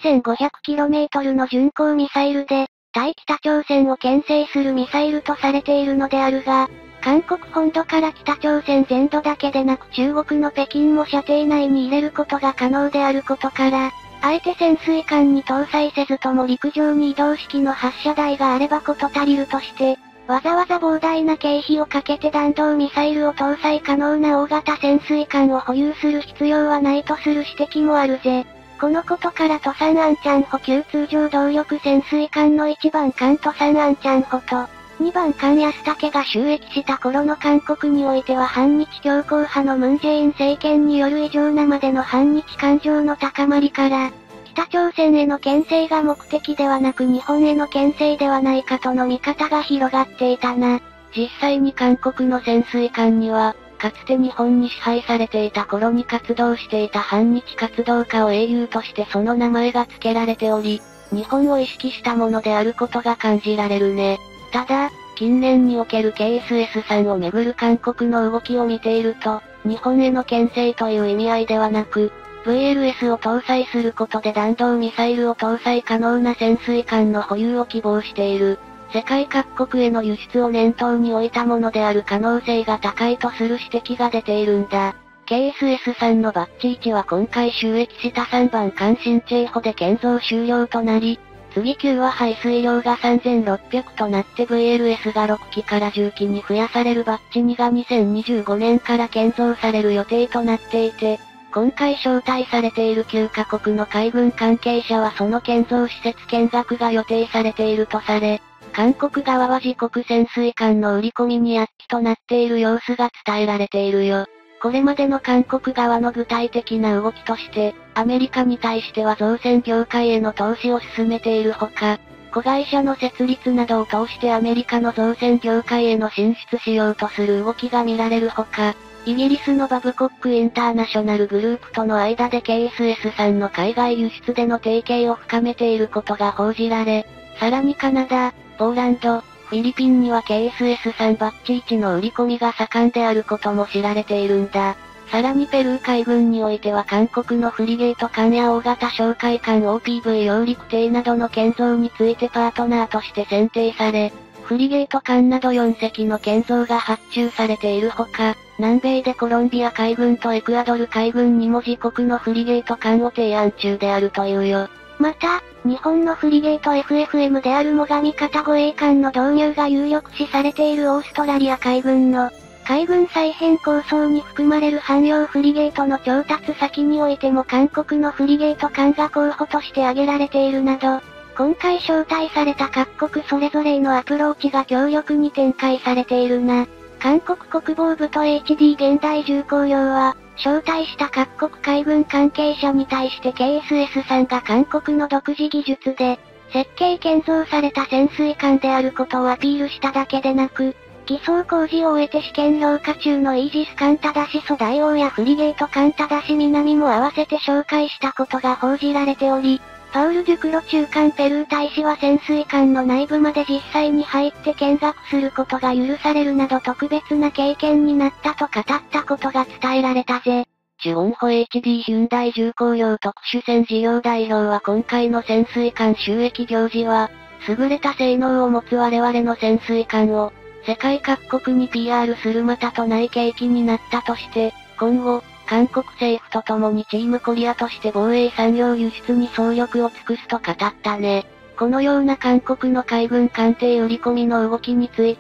1500km の巡航ミサイルで、対北朝鮮を牽制するミサイルとされているのであるが、韓国本土から北朝鮮全土だけでなく中国の北京も射程内に入れることが可能であることから、あえて潜水艦に搭載せずとも陸上に移動式の発射台があればこと足りるとして、わざわざ膨大な経費をかけて弾道ミサイルを搭載可能な大型潜水艦を保有する必要はないとする指摘もあるぜ。このことからトサンアンチャンホ級通常動力潜水艦の1番艦トサンアンチャンホと、2番艦安武が就役した頃の韓国においては反日強硬派のムンジェイン政権による異常なまでの反日感情の高まりから、北朝鮮への牽制が目的ではなく日本への牽制ではないかとの見方が広がっていたな。 実際に韓国の潜水艦には、かつて日本に支配されていた頃に活動していた反日活動家を英雄としてその名前が付けられており、日本を意識したものであることが感じられるね。ただ、近年における KSS さんをめぐる韓国の動きを見ていると、日本への牽制という意味合いではなく、VLS を搭載することで弾道ミサイルを搭載可能な潜水艦の保有を希望している。世界各国への輸出を念頭に置いたものである可能性が高いとする指摘が出ているんだ。KSS さんのバッチ位置は今回就役した3番艦新チェイホで建造終了となり、次級は排水量が3600となって VLS が6機から10機に増やされるバッチ2が2025年から建造される予定となっていて、今回招待されている9カ国の海軍関係者はその建造施設見学が予定されているとされ、韓国側は自国潜水艦の売り込みに躍起となっている様子が伝えられているよ。これまでの韓国側の具体的な動きとして、アメリカに対しては造船業界への投資を進めているほか、子会社の設立などを通してアメリカの造船業界への進出しようとする動きが見られるほか、イギリスのバブコックインターナショナルグループとの間で KSS さんの海外輸出での提携を深めていることが報じられ、さらにカナダ、ポーランド、フィリピンには KSS さんバッチ1の売り込みが盛んであることも知られているんだ。さらにペルー海軍においては韓国のフリゲート艦や大型哨戒艦 OPV 揚陸艇などの建造についてパートナーとして選定され、フリゲート艦など4隻の建造が発注されているほか、南米でコロンビア海軍とエクアドル海軍にも自国のフリゲート艦を提案中であるというよ。 また、日本のフリゲート FFM である最上方護衛艦の導入が有力視されているオーストラリア海軍の海軍再編構想に含まれる汎用フリゲートの調達先においても韓国のフリゲート艦が候補として挙げられているなど、今回招待された各国それぞれへのアプローチが強力に展開されているな。韓国国防部と HD 現代重工業は、招待した各国海軍関係者に対して KSS さんが韓国の独自技術で、設計建造された潜水艦であることをアピールしただけでなく、偽装工事を終えて試験評価中のイージス艦ただし蘇大王やフリゲート艦ただし南も合わせて紹介したことが報じられており、パウル・デュクロ中間ペルー大使は潜水艦の内部まで実際に入って見学することが許されるなど特別な経験になったと語ったことが伝えられたぜ。 チュオンホ HD ヒュンダイ重工業特殊船事業代表は今回の潜水艦就役行事は、優れた性能を持つ我々の潜水艦を、世界各国に PR するまたとない契機になったとして、今後、韓国政府と共にチームコリアとして防衛産業輸出に総力を尽くすと語ったね。このような韓国の海軍艦艇売り込みの動きについて、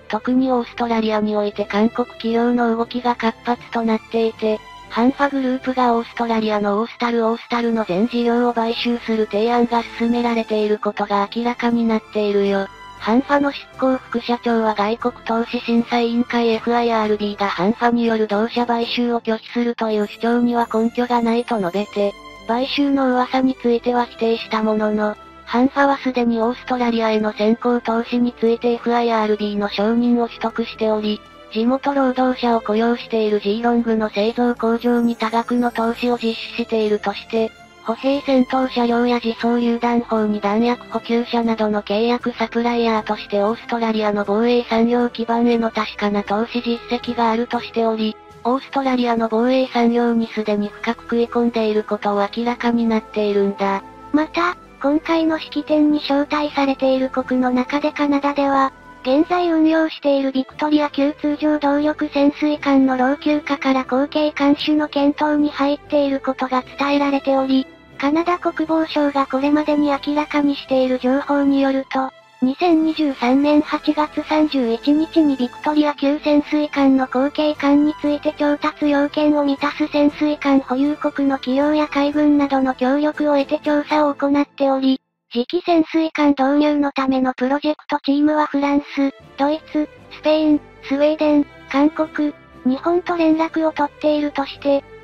特にオーストラリアにおいて韓国企業の動きが活発となっていて、ハンファグループがオーストラリアのオースタルの全事業を買収する提案が進められていることが明らかになっているよ。ハンファの執行副社長は外国投資審査委員会 FIRB がハンファによる同社買収を拒否するという主張には根拠がないと述べて、買収の噂については否定したものの、ハンファはすでにオーストラリアへの先行投資について FIRB の承認を取得しており、地元労働者を雇用しているジーロングの製造工場に多額の投資を実施しているとして、歩兵戦闘車両や自走榴弾砲に弾薬補給車などの契約サプライヤーとしてオーストラリアの防衛産業基盤への確かな投資実績があるとしており、オーストラリアの防衛産業にすでに深く食い込んでいることを明らかになっているんだ。 また、今回の式典に招待されている国の中でカナダでは、現在運用しているビクトリア級通常動力潜水艦の老朽化から後継艦種の検討に入っていることが伝えられており、カナダ国防省がこれまでに明らかにしている情報によると、2023年8月31日にビクトリア級潜水艦の後継艦について調達要件を満たす潜水艦保有国の企業や海軍などの協力を得て調査を行っており、次期潜水艦導入のためのプロジェクトチームはフランス、ドイツ、スペイン、スウェーデン、韓国、日本と連絡を取っているとして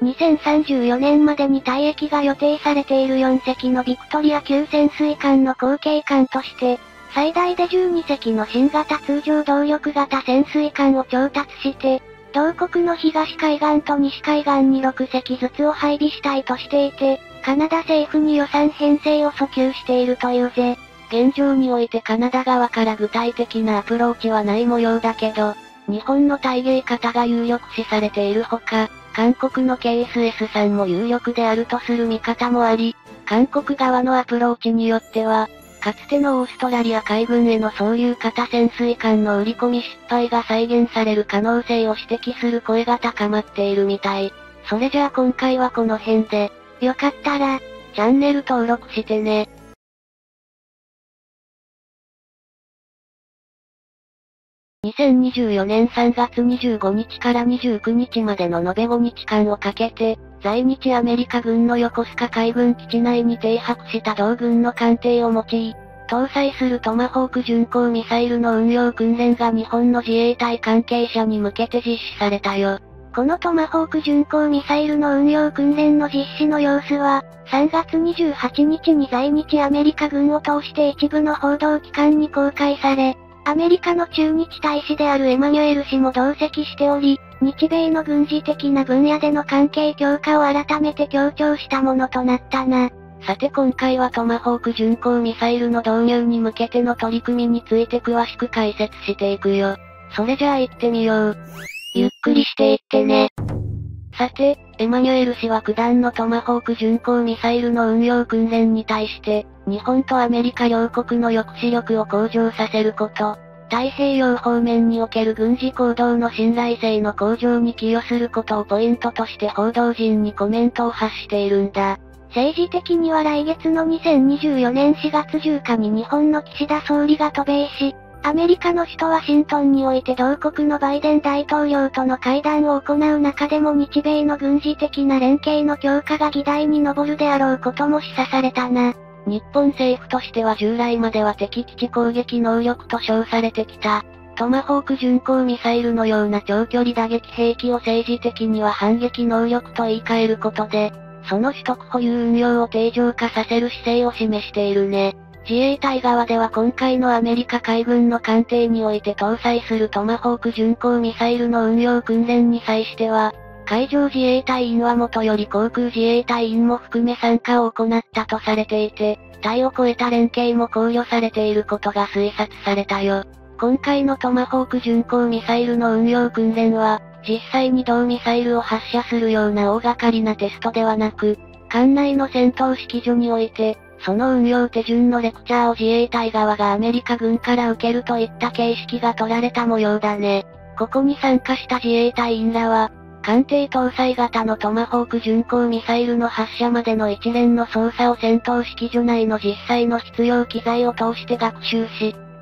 、2034年までに退役が予定されている4隻のビクトリア級潜水艦の後継艦として、最大で12隻の新型通常動力型潜水艦を調達して、同国の東海岸と西海岸に6隻ずつを配備したいとしていて、カナダ政府に予算編成を訴求しているというぜ。 現状においてカナダ側から具体的なアプローチはない模様だけど、日本の対芸方が有力視されているほか、韓国の KSS さんも有力であるとする見方もあり、韓国側のアプローチによっては、かつてのオーストラリア海軍へのそういう型潜水艦の売り込み失敗が再現される可能性を指摘する声が高まっているみたい。それじゃあ今回はこの辺で、 よかったら、 チャンネル登録してね。2024年3月25日から29日までの延べ5日間をかけて、在日アメリカ軍の横須賀海軍基地内に停泊した同軍の艦艇を用い、搭載するトマホーク巡航ミサイルの運用訓練が日本の自衛隊関係者に向けて実施されたよ。 このトマホーク巡航ミサイルの運用訓練の実施の様子は、3月28日に在日アメリカ軍を通して一部の報道機関に公開され、アメリカの駐日大使であるエマニュエル氏も同席しており、日米の軍事的な分野での関係強化を改めて強調したものとなったな。 さて今回はトマホーク巡航ミサイルの導入に向けての取り組みについて詳しく解説していくよ。それじゃあ行ってみよう。 ゆっくりしていってね。 さて、エマニュエル氏は九段のトマホーク巡航ミサイルの運用訓練に対して、日本とアメリカ両国の抑止力を向上させること、太平洋方面における軍事行動の信頼性の向上に寄与することをポイントとして報道陣にコメントを発しているんだ。 政治的には来月の2024年4月10日に日本の岸田総理が渡米し、アメリカの首都ワシントンにおいて同国のバイデン大統領との会談を行う中でも日米の軍事的な連携の強化が議題に上るであろうことも示唆されたな。 日本政府としては従来までは敵基地攻撃能力と称されてきた、トマホーク巡航ミサイルのような長距離打撃兵器を政治的には反撃能力と言い換えることで、その取得保有運用を定常化させる姿勢を示しているね。自衛隊側では今回のアメリカ海軍の艦艇において搭載するトマホーク巡航ミサイルの運用訓練に際しては、海上自衛隊員はもとより航空自衛隊員も含め参加を行ったとされていて、隊を超えた連携も考慮されていることが推察されたよ。今回のトマホーク巡航ミサイルの運用訓練は、実際に同ミサイルを発射するような大掛かりなテストではなく、艦内の戦闘指揮所において、その運用手順のレクチャーを自衛隊側がアメリカ軍から受けるといった形式が取られた模様だね。ここに参加した自衛隊員らは、艦艇搭載型のトマホーク巡航ミサイルの発射までの一連の操作を戦闘指揮所内の実際の必要機材を通して学習し、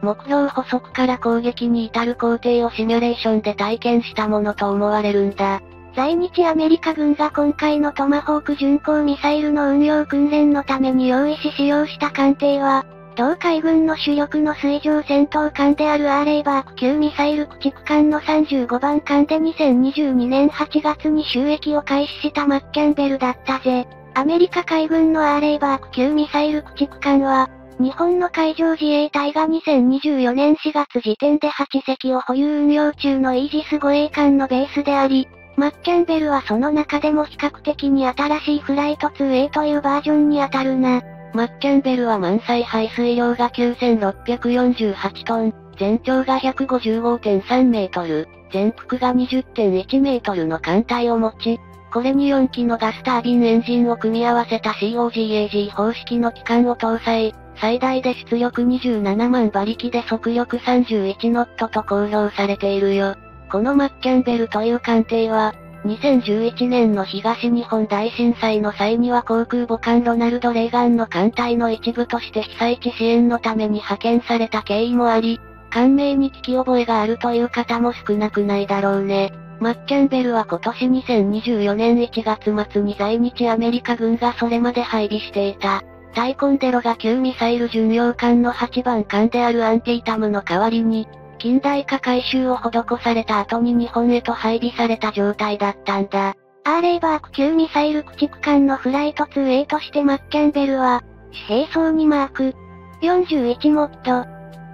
目標捕捉から攻撃に至る工程をシミュレーションで体験したものと思われるんだ。 在日アメリカ軍が今回のトマホーク巡航ミサイルの運用訓練のために用意し使用した艦艇は、同海軍の主力の水上戦闘艦であるアーレイバーク級ミサイル駆逐艦の35番艦で2022年8月に就役を開始したマッキャンベルだったぜ。アメリカ海軍のアーレイバーク級ミサイル駆逐艦は、日本の海上自衛隊が2024年4月時点で8隻を保有運用中のイージス護衛艦のベースであり、マッキャンベルはその中でも比較的に新しいフライト 2A というバージョンに当たるな。 マッキャンベルは満載排水量が9648トン、全長が 155.3 メートル、全幅が 20.1 メートルの艦隊を持ち、これに4機のガスタービンエンジンを組み合わせた COGAG 方式の機関を搭載、最大で出力27万馬力で速力31ノットと公表されているよ。このマッキャンベルという艦艇は、2011年の東日本大震災の際には航空母艦ロナルド・レーガンの艦隊の一部として被災地支援のために派遣された経緯もあり、艦名に聞き覚えがあるという方も少なくないだろうね。マッキャンベルは今年2024年1月末に在日アメリカ軍がそれまで配備していた、タイコンデロガ級ミサイル巡洋艦の8番艦であるアンティータムの代わりに、近代化改修を施された後に日本へと配備された状態だったんだ。 アーレイバーク級ミサイル駆逐艦のフライト 2A としてマッキャンベルは、主兵装にマーク41モッド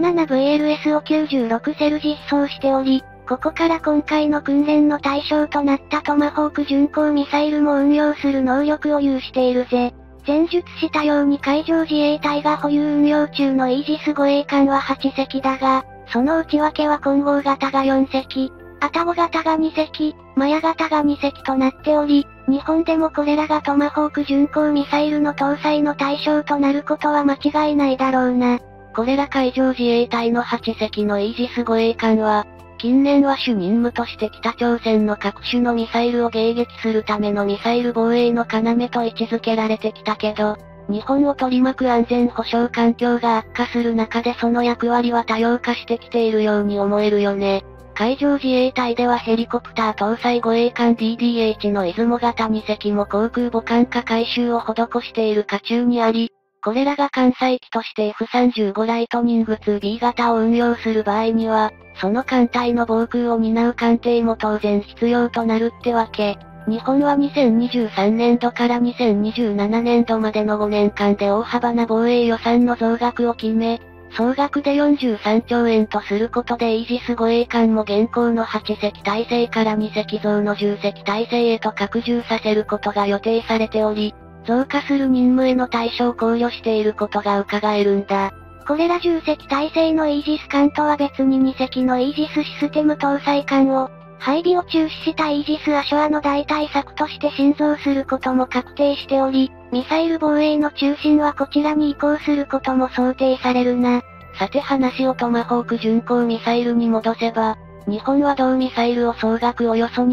7VLS を96セル実装しており、ここから今回の訓練の対象となったトマホーク巡航ミサイルも運用する能力を有しているぜ。前述したように海上自衛隊が保有運用中のイージス護衛艦は8隻だが、その内訳は混合型が4隻、アタゴ型が2隻、マヤ型が2隻となっており、日本でもこれらがトマホーク巡航ミサイルの搭載の対象となることは間違いないだろうな。 これら海上自衛隊の8隻のイージス護衛艦は、近年は主任務として北朝鮮の各種のミサイルを迎撃するためのミサイル防衛の要と位置づけられてきたけど、日本を取り巻く安全保障環境が悪化する中でその役割は多様化してきているように思えるよね。海上自衛隊ではヘリコプター搭載護衛艦 DDH の出雲型2隻も航空母艦化改修を施している渦中にあり、これらが艦載機として F35 ライトニング 2B 型を運用する場合には、その艦隊の防空を担う艦艇も当然必要となるってわけ。日本は2023年度から2027年度までの5年間で大幅な防衛予算の増額を決め、総額で43兆円とすることでイージス護衛艦も現行の8隻体制から2隻増の10隻体制へと拡充させることが予定されており、増加する任務への対処を考慮していることが伺えるんだ。 これら10隻体制のイージス艦とは別に2隻のイージスシステム搭載艦を、配備を中止したイージスアショアの代替策として新増することも確定しており、ミサイル防衛の中心はこちらに移行することも想定されるな。 さて話をトマホーク巡航ミサイルに戻せば、日本は同ミサイルを総額およそ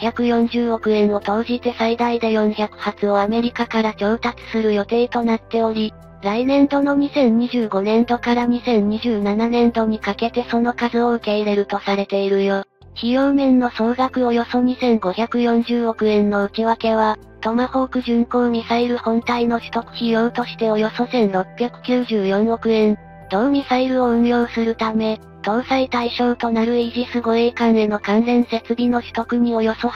2540億円を投じて最大で400発をアメリカから調達する予定となっており、来年度の2025年度から2027年度にかけてその数を受け入れるとされているよ。費用面の総額およそ2540億円の内訳は、トマホーク巡航ミサイル本体の取得費用としておよそ1694億円、同ミサイルを運用するため、搭載対象となるイージス護衛艦への関連設備の取得におよそ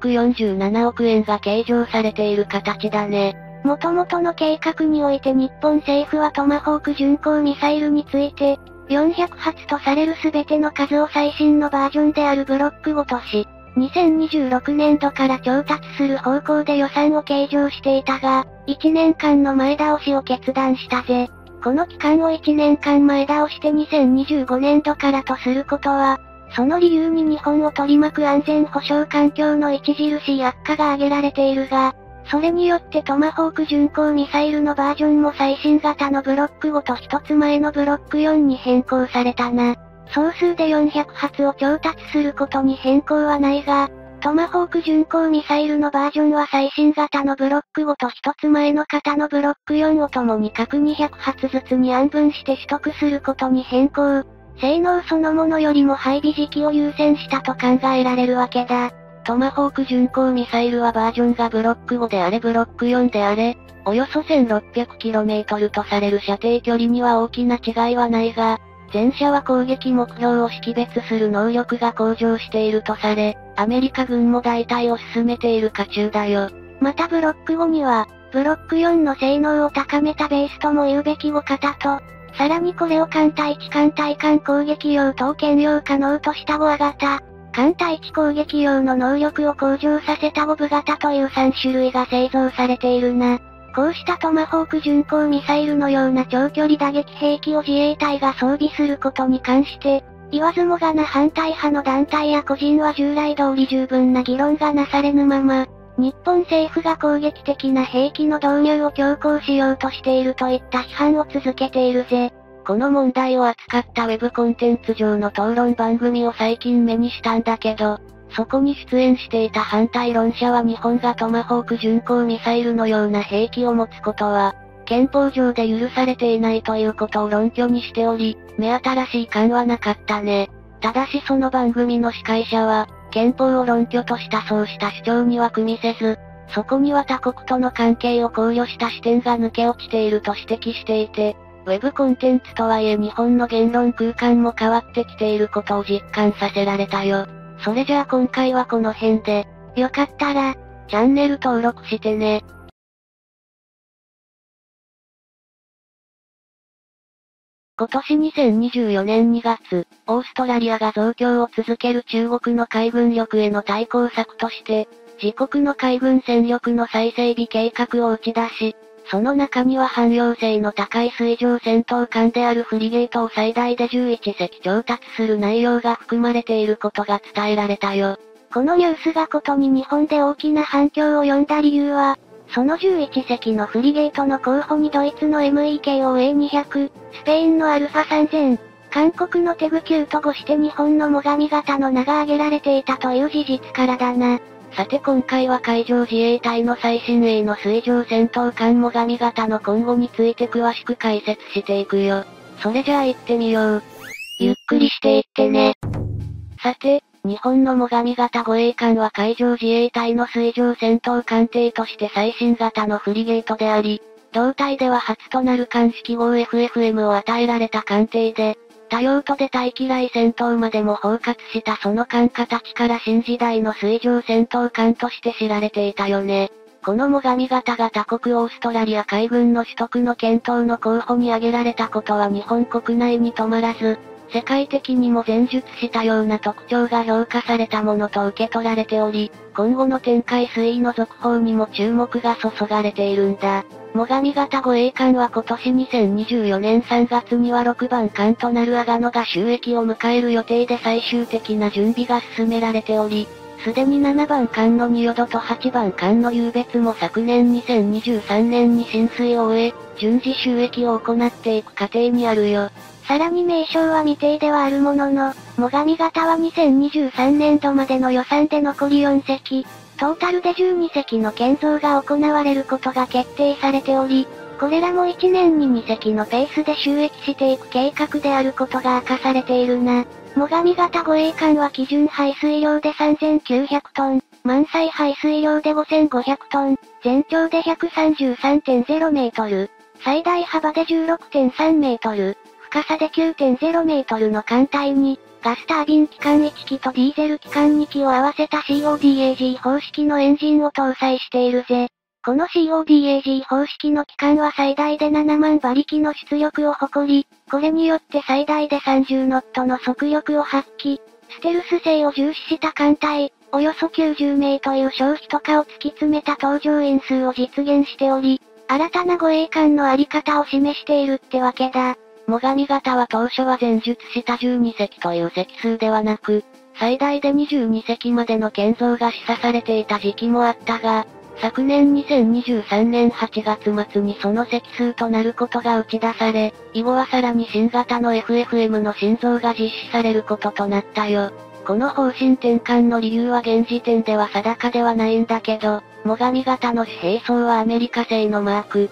847億円が計上されている形だね。 元々の計画において日本政府はトマホーク巡航ミサイルについて、400発とされる全ての数を最新のバージョンであるブロックごとし、2026年度から調達する方向で予算を計上していたが、1年間の前倒しを決断したぜ。この期間を1年間前倒して2025年度からとすることは、その理由に日本を取り巻く安全保障環境の著しい悪化が挙げられているが、それによってトマホーク巡航ミサイルのバージョンも最新型のブロックごと一つ前のブロック4に変更されたな。総数で400発を調達することに変更はないが、 トマホーク巡航ミサイルのバージョンは最新型のブロック5と一つ前の型のブロック4をともに各200発ずつに安分して取得することに変更。性能そのものよりも配備時期を優先したと考えられるわけだ。 トマホーク巡航ミサイルはバージョンがブロック5であれブロック4であれ、およそ 1600km とされる射程距離には大きな違いはないが、前者は攻撃目標を識別する能力が向上しているとされ、アメリカ軍も代替を進めている渦中だよ。 またブロック5には、ブロック4の性能を高めたベースとも言うべき5型と、さらにこれを艦隊地艦対艦攻撃用等兼用可能とした5型、艦対地攻撃用の能力を向上させた5部型という3種類が製造されているな。こうしたトマホーク巡航ミサイルのような長距離打撃兵器を自衛隊が装備することに関して、言わずもがな反対派の団体や個人は従来通り十分な議論がなされぬまま、日本政府が攻撃的な兵器の導入を強行しようとしているといった批判を続けているぜ。 この問題を扱ったウェブコンテンツ上の討論番組を最近目にしたんだけど、そこに出演していた反対論者は日本がトマホーク巡航ミサイルのような兵器を持つことは、憲法上で許されていないということを論拠にしており、目新しい感はなかったね。ただしその番組の司会者は、憲法を論拠としたそうした主張には組みせず、そこには他国との関係を考慮した視点が抜け落ちていると指摘していて、ウェブコンテンツとはいえ日本の言論空間も変わってきていることを実感させられたよ。それじゃあ今回はこの辺で、 よかったら、 チャンネル登録してね。今年2024年2月、オーストラリアが増強を続ける中国の海軍力への対抗策として、自国の海軍戦力の再整備計画を打ち出し、その中には汎用性の高い水上戦闘艦であるフリゲートを最大で11隻調達する内容が含まれていることが伝えられたよ。 このニュースがことに日本で大きな反響を呼んだ理由は、その11隻のフリゲートの候補にドイツの MEKOA200、スペインのアルファ3000、韓国のテグ級と5して日本の最上型の名が挙げられていたという事実からだな。 さて今回は海上自衛隊の最新鋭の水上戦闘艦最上型の今後について詳しく解説していくよ。それじゃあ行ってみよう。 ゆっくりしていってね。 さて、日本の最上型護衛艦は海上自衛隊の水上戦闘艦艇として最新型のフリゲートであり、同隊では初となる艦式号 FFM を与えられた艦艇で、多用途で対機雷戦闘までも包括したその艦形から新時代の水上戦闘艦として知られていたよね。この最上型が他国オーストラリア海軍の取得の検討の候補に挙げられたことは日本国内に止まらず、世界的にも前述したような特徴が評価されたものと受け取られており、今後の展開推移の続報にも注目が注がれているんだ。最上型護衛艦は今年2024年3月には6番艦となる阿賀野が就役を迎える予定で最終的な準備が進められており、すでに7番艦の仁淀と8番艦の湧別も昨年2023年に浸水を終え、順次就役を行っていく過程にあるよ。 さらに名称は未定ではあるものの、最上型は2023年度までの予算で残り4隻、トータルで12隻の建造が行われることが決定されており、これらも1年に2隻のペースで就役していく計画であることが明かされているな。最上型護衛艦は基準排水量で3900トン、満載排水量で5500トン、全長で 133.0 メートル、最大幅で 16.3 メートル、深さで 9.0 メートルの艦隊に、ガスタービン機関1機とディーゼル機関2機を合わせた CODAG 方式のエンジンを搭載しているぜ。この CODAG 方式の機関は最大で7万馬力の出力を誇り、これによって最大で30ノットの速力を発揮、ステルス性を重視した艦隊、およそ90名という消費とかを突き詰めた搭乗員数を実現しており、新たな護衛艦のあり方を示しているってわけだ。 最上型は当初は前述した12隻という隻数ではなく、最大で22隻までの建造が示唆されていた時期もあったが、昨年2023年8月末にその隻数となることが打ち出され、以後はさらに新型の FFM の新造が実施されることとなったよ。 この方針転換の理由は現時点では定かではないんだけど、最上型の主兵装はアメリカ製のマーク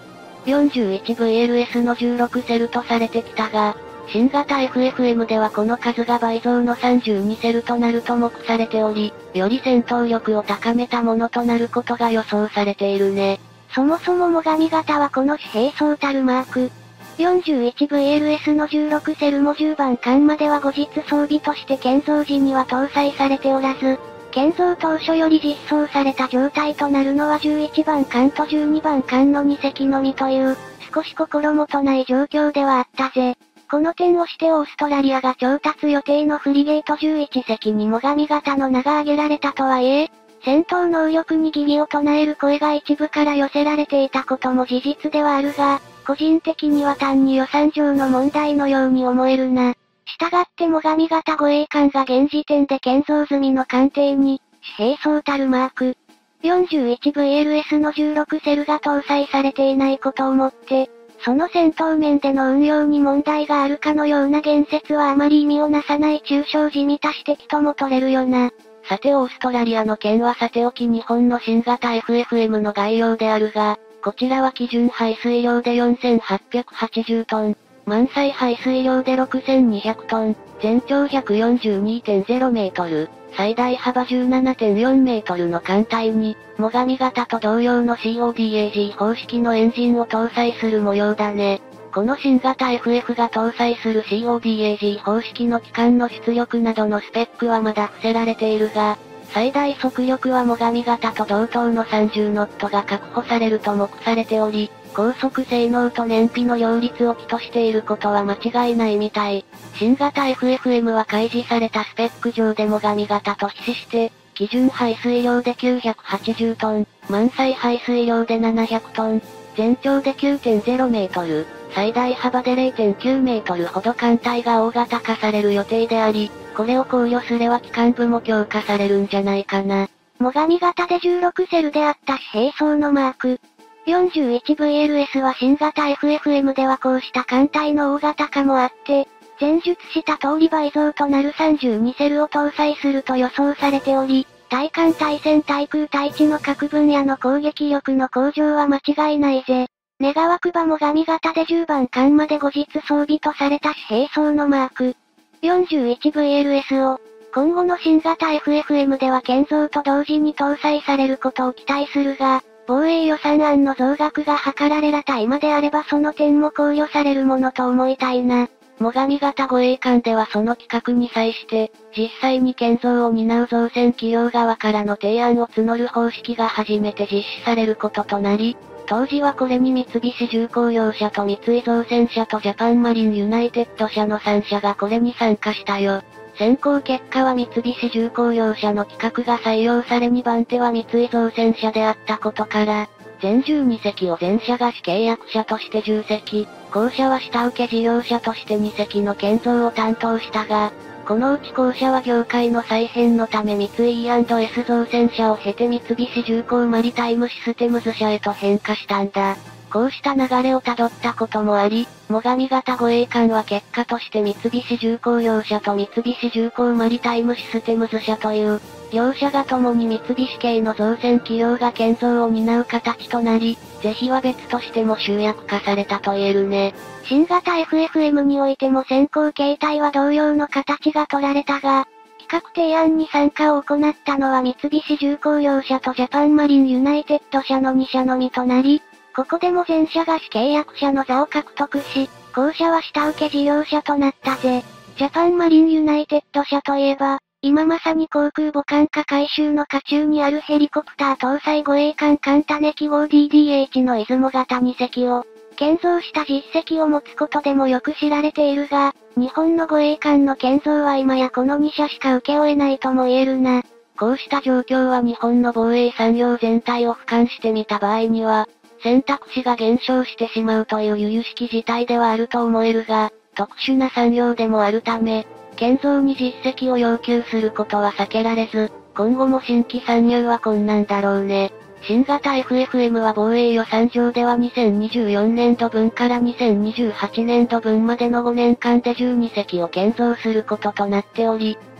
41VLS の16セルとされてきたが、新型 FFM ではこの数が倍増の32セルとなると目されており、より戦闘力を高めたものとなることが予想されているね。 そもそも最上型はこの主兵装たるマーク 41VLS の16セルも10番艦までは後日装備として建造時には搭載されておらず、建造当初より実装された状態となるのは11番艦と12番艦の2隻のみという、少し心もとない状況ではあったぜ。この点をしてオーストラリアが調達予定のフリゲート11隻に最上型の名が挙げられたとはいえ、戦闘能力に疑義を唱える声が一部から寄せられていたことも事実ではあるが、個人的には単に予算上の問題のように思えるな。したがって最上型護衛艦が現時点で建造済みの艦艇に、主兵装たるマーク 41VLS の16セルが搭載されていないことをもって、その戦闘面での運用に問題があるかのような言説はあまり意味をなさない抽象じみた指摘とも取れるよな。 さてオーストラリアの件はさておき日本の新型 FFM の概要であるが、こちらは基準排水量で4880トン、満載排水量で6200トン、全長 142.0 メートル、最大幅 17.4 メートルの艦隊に、最上型と同様の CODAG 方式のエンジンを搭載する模様だね。この新型 FF が搭載する CODAG 方式の機関の出力などのスペックはまだ伏せられているが、最大速力は最上型と同等の30ノットが確保されると目されており、高速性能と燃費の両立を期としていることは間違いないみたい。新型 FFM は開示されたスペック上で最上型と比視して、基準排水量で980トン、満載排水量で700トン、全長で 9.0 メートル、最大幅で 0.9 メートルほど艦隊が大型化される予定であり、これを考慮すれば機関部も強化されるんじゃないかな。 最上型で16セルであった主兵装のマーク 41VLS は新型 FFM ではこうした艦隊の大型化もあって、前述した通り倍増となる32セルを搭載すると予想されており、対艦対戦対空対地の各分野の攻撃力の向上は間違いないぜ。願わくば最上型で10番艦まで後日装備とされた主兵装のマーク 41VLS を、今後の新型 FFM では建造と同時に搭載されることを期待するが、防衛予算案の増額が図られらた今であればその点も考慮されるものと思いたいな。 最上型護衛艦ではその企画に際して、実際に建造を担う造船企業側からの提案を募る方式が初めて実施されることとなり、当時はこれに三菱重工業社と三井造船社とジャパンマリンユナイテッド社の3社がこれに参加したよ。選考結果は三菱重工業社の企画が採用され2番手は三井造船社であったことから、全12隻を全社が主契約者として10隻、後者は下請け事業者として2隻の建造を担当したが、このうち後者は業界の再編のため三井 E&S 造船社を経て三菱重工マリタイムシステムズ社へと変化したんだ。こうした流れをたどったこともあり、最上型護衛艦は結果として三菱重工業社と三菱重工マリタイムシステムズ社という、両社が共に三菱系の造船企業が建造を担う形となり、是非は別としても集約化されたと言えるね。 新型 FFM においても先行形態は同様の形が取られたが、企画提案に参加を行ったのは三菱重工業社とジャパンマリンユナイテッド社の2社のみとなり、ここでも前者が主契約者の座を獲得し、後者は下請け事業者となったぜ。ジャパンマリンユナイテッド社といえば、今まさに航空母艦化改修の渦中にあるヘリコプター搭載護衛艦艦種記号 DDH の出雲型2隻を、建造した実績を持つことでもよく知られているが、日本の護衛艦の建造は今やこの2社しか請け負えないとも言えるな。 こうした状況は日本の防衛産業全体を俯瞰してみた場合には、選択肢が減少してしまうという由々しき事態ではあると思えるが、特殊な産業でもあるため、建造に実績を要求することは避けられず、今後も新規参入は困難だろうね。新型 FFM は防衛予算上では2024年度分から2028年度分までの5年間で12隻を建造することとなっており、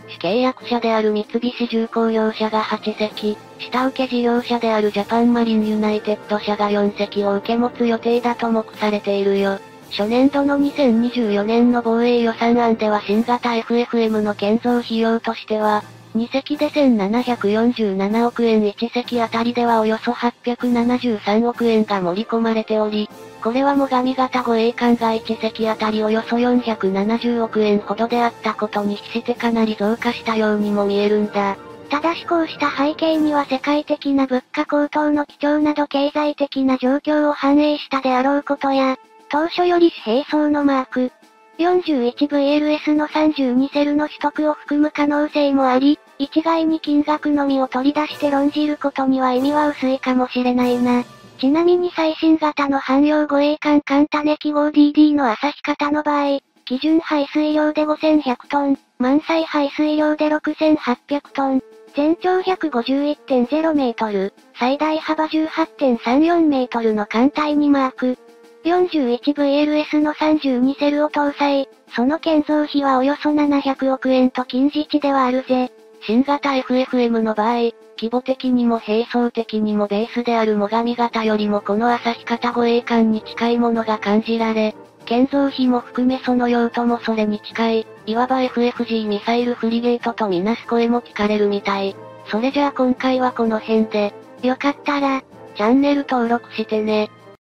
主契約者である三菱重工業社が8隻、下請け事業者であるジャパンマリンユナイテッド社が4隻を受け持つ予定だと目されているよ。初年度の2024年の防衛予算案では新型 FFM の建造費用としては、2隻で1747億円1隻あたりではおよそ873億円が盛り込まれており、これは最上型護衛艦が1隻あたりおよそ470億円ほどであったことに比してかなり増加したようにも見えるんだ。 ただしこうした背景には世界的な物価高騰の基調など経済的な状況を反映したであろうことや、当初より紙幣層のマーク、41VLS の32セルの取得を含む可能性もあり、一概に金額のみを取り出して論じることには意味は薄いかもしれないな。ちなみに最新型の汎用護衛艦艦種記号 DD の旭型の場合、基準排水量で5100トン、満載排水量で6800トン、全長151.0メートル、最大幅18.34メートルの艦隊にマーク。41VLS の32セルを搭載、その建造費はおよそ700億円と近似値ではあるぜ。 新型 FFM の場合、規模的にも兵装的にもベースである最上型よりもこの旭型護衛艦に近いものが感じられ、建造費も含めその用途もそれに近い、いわば FFG ミサイルフリゲートとみなす声も聞かれるみたい。それじゃあ今回はこの辺で、 よかったら、 チャンネル登録してね。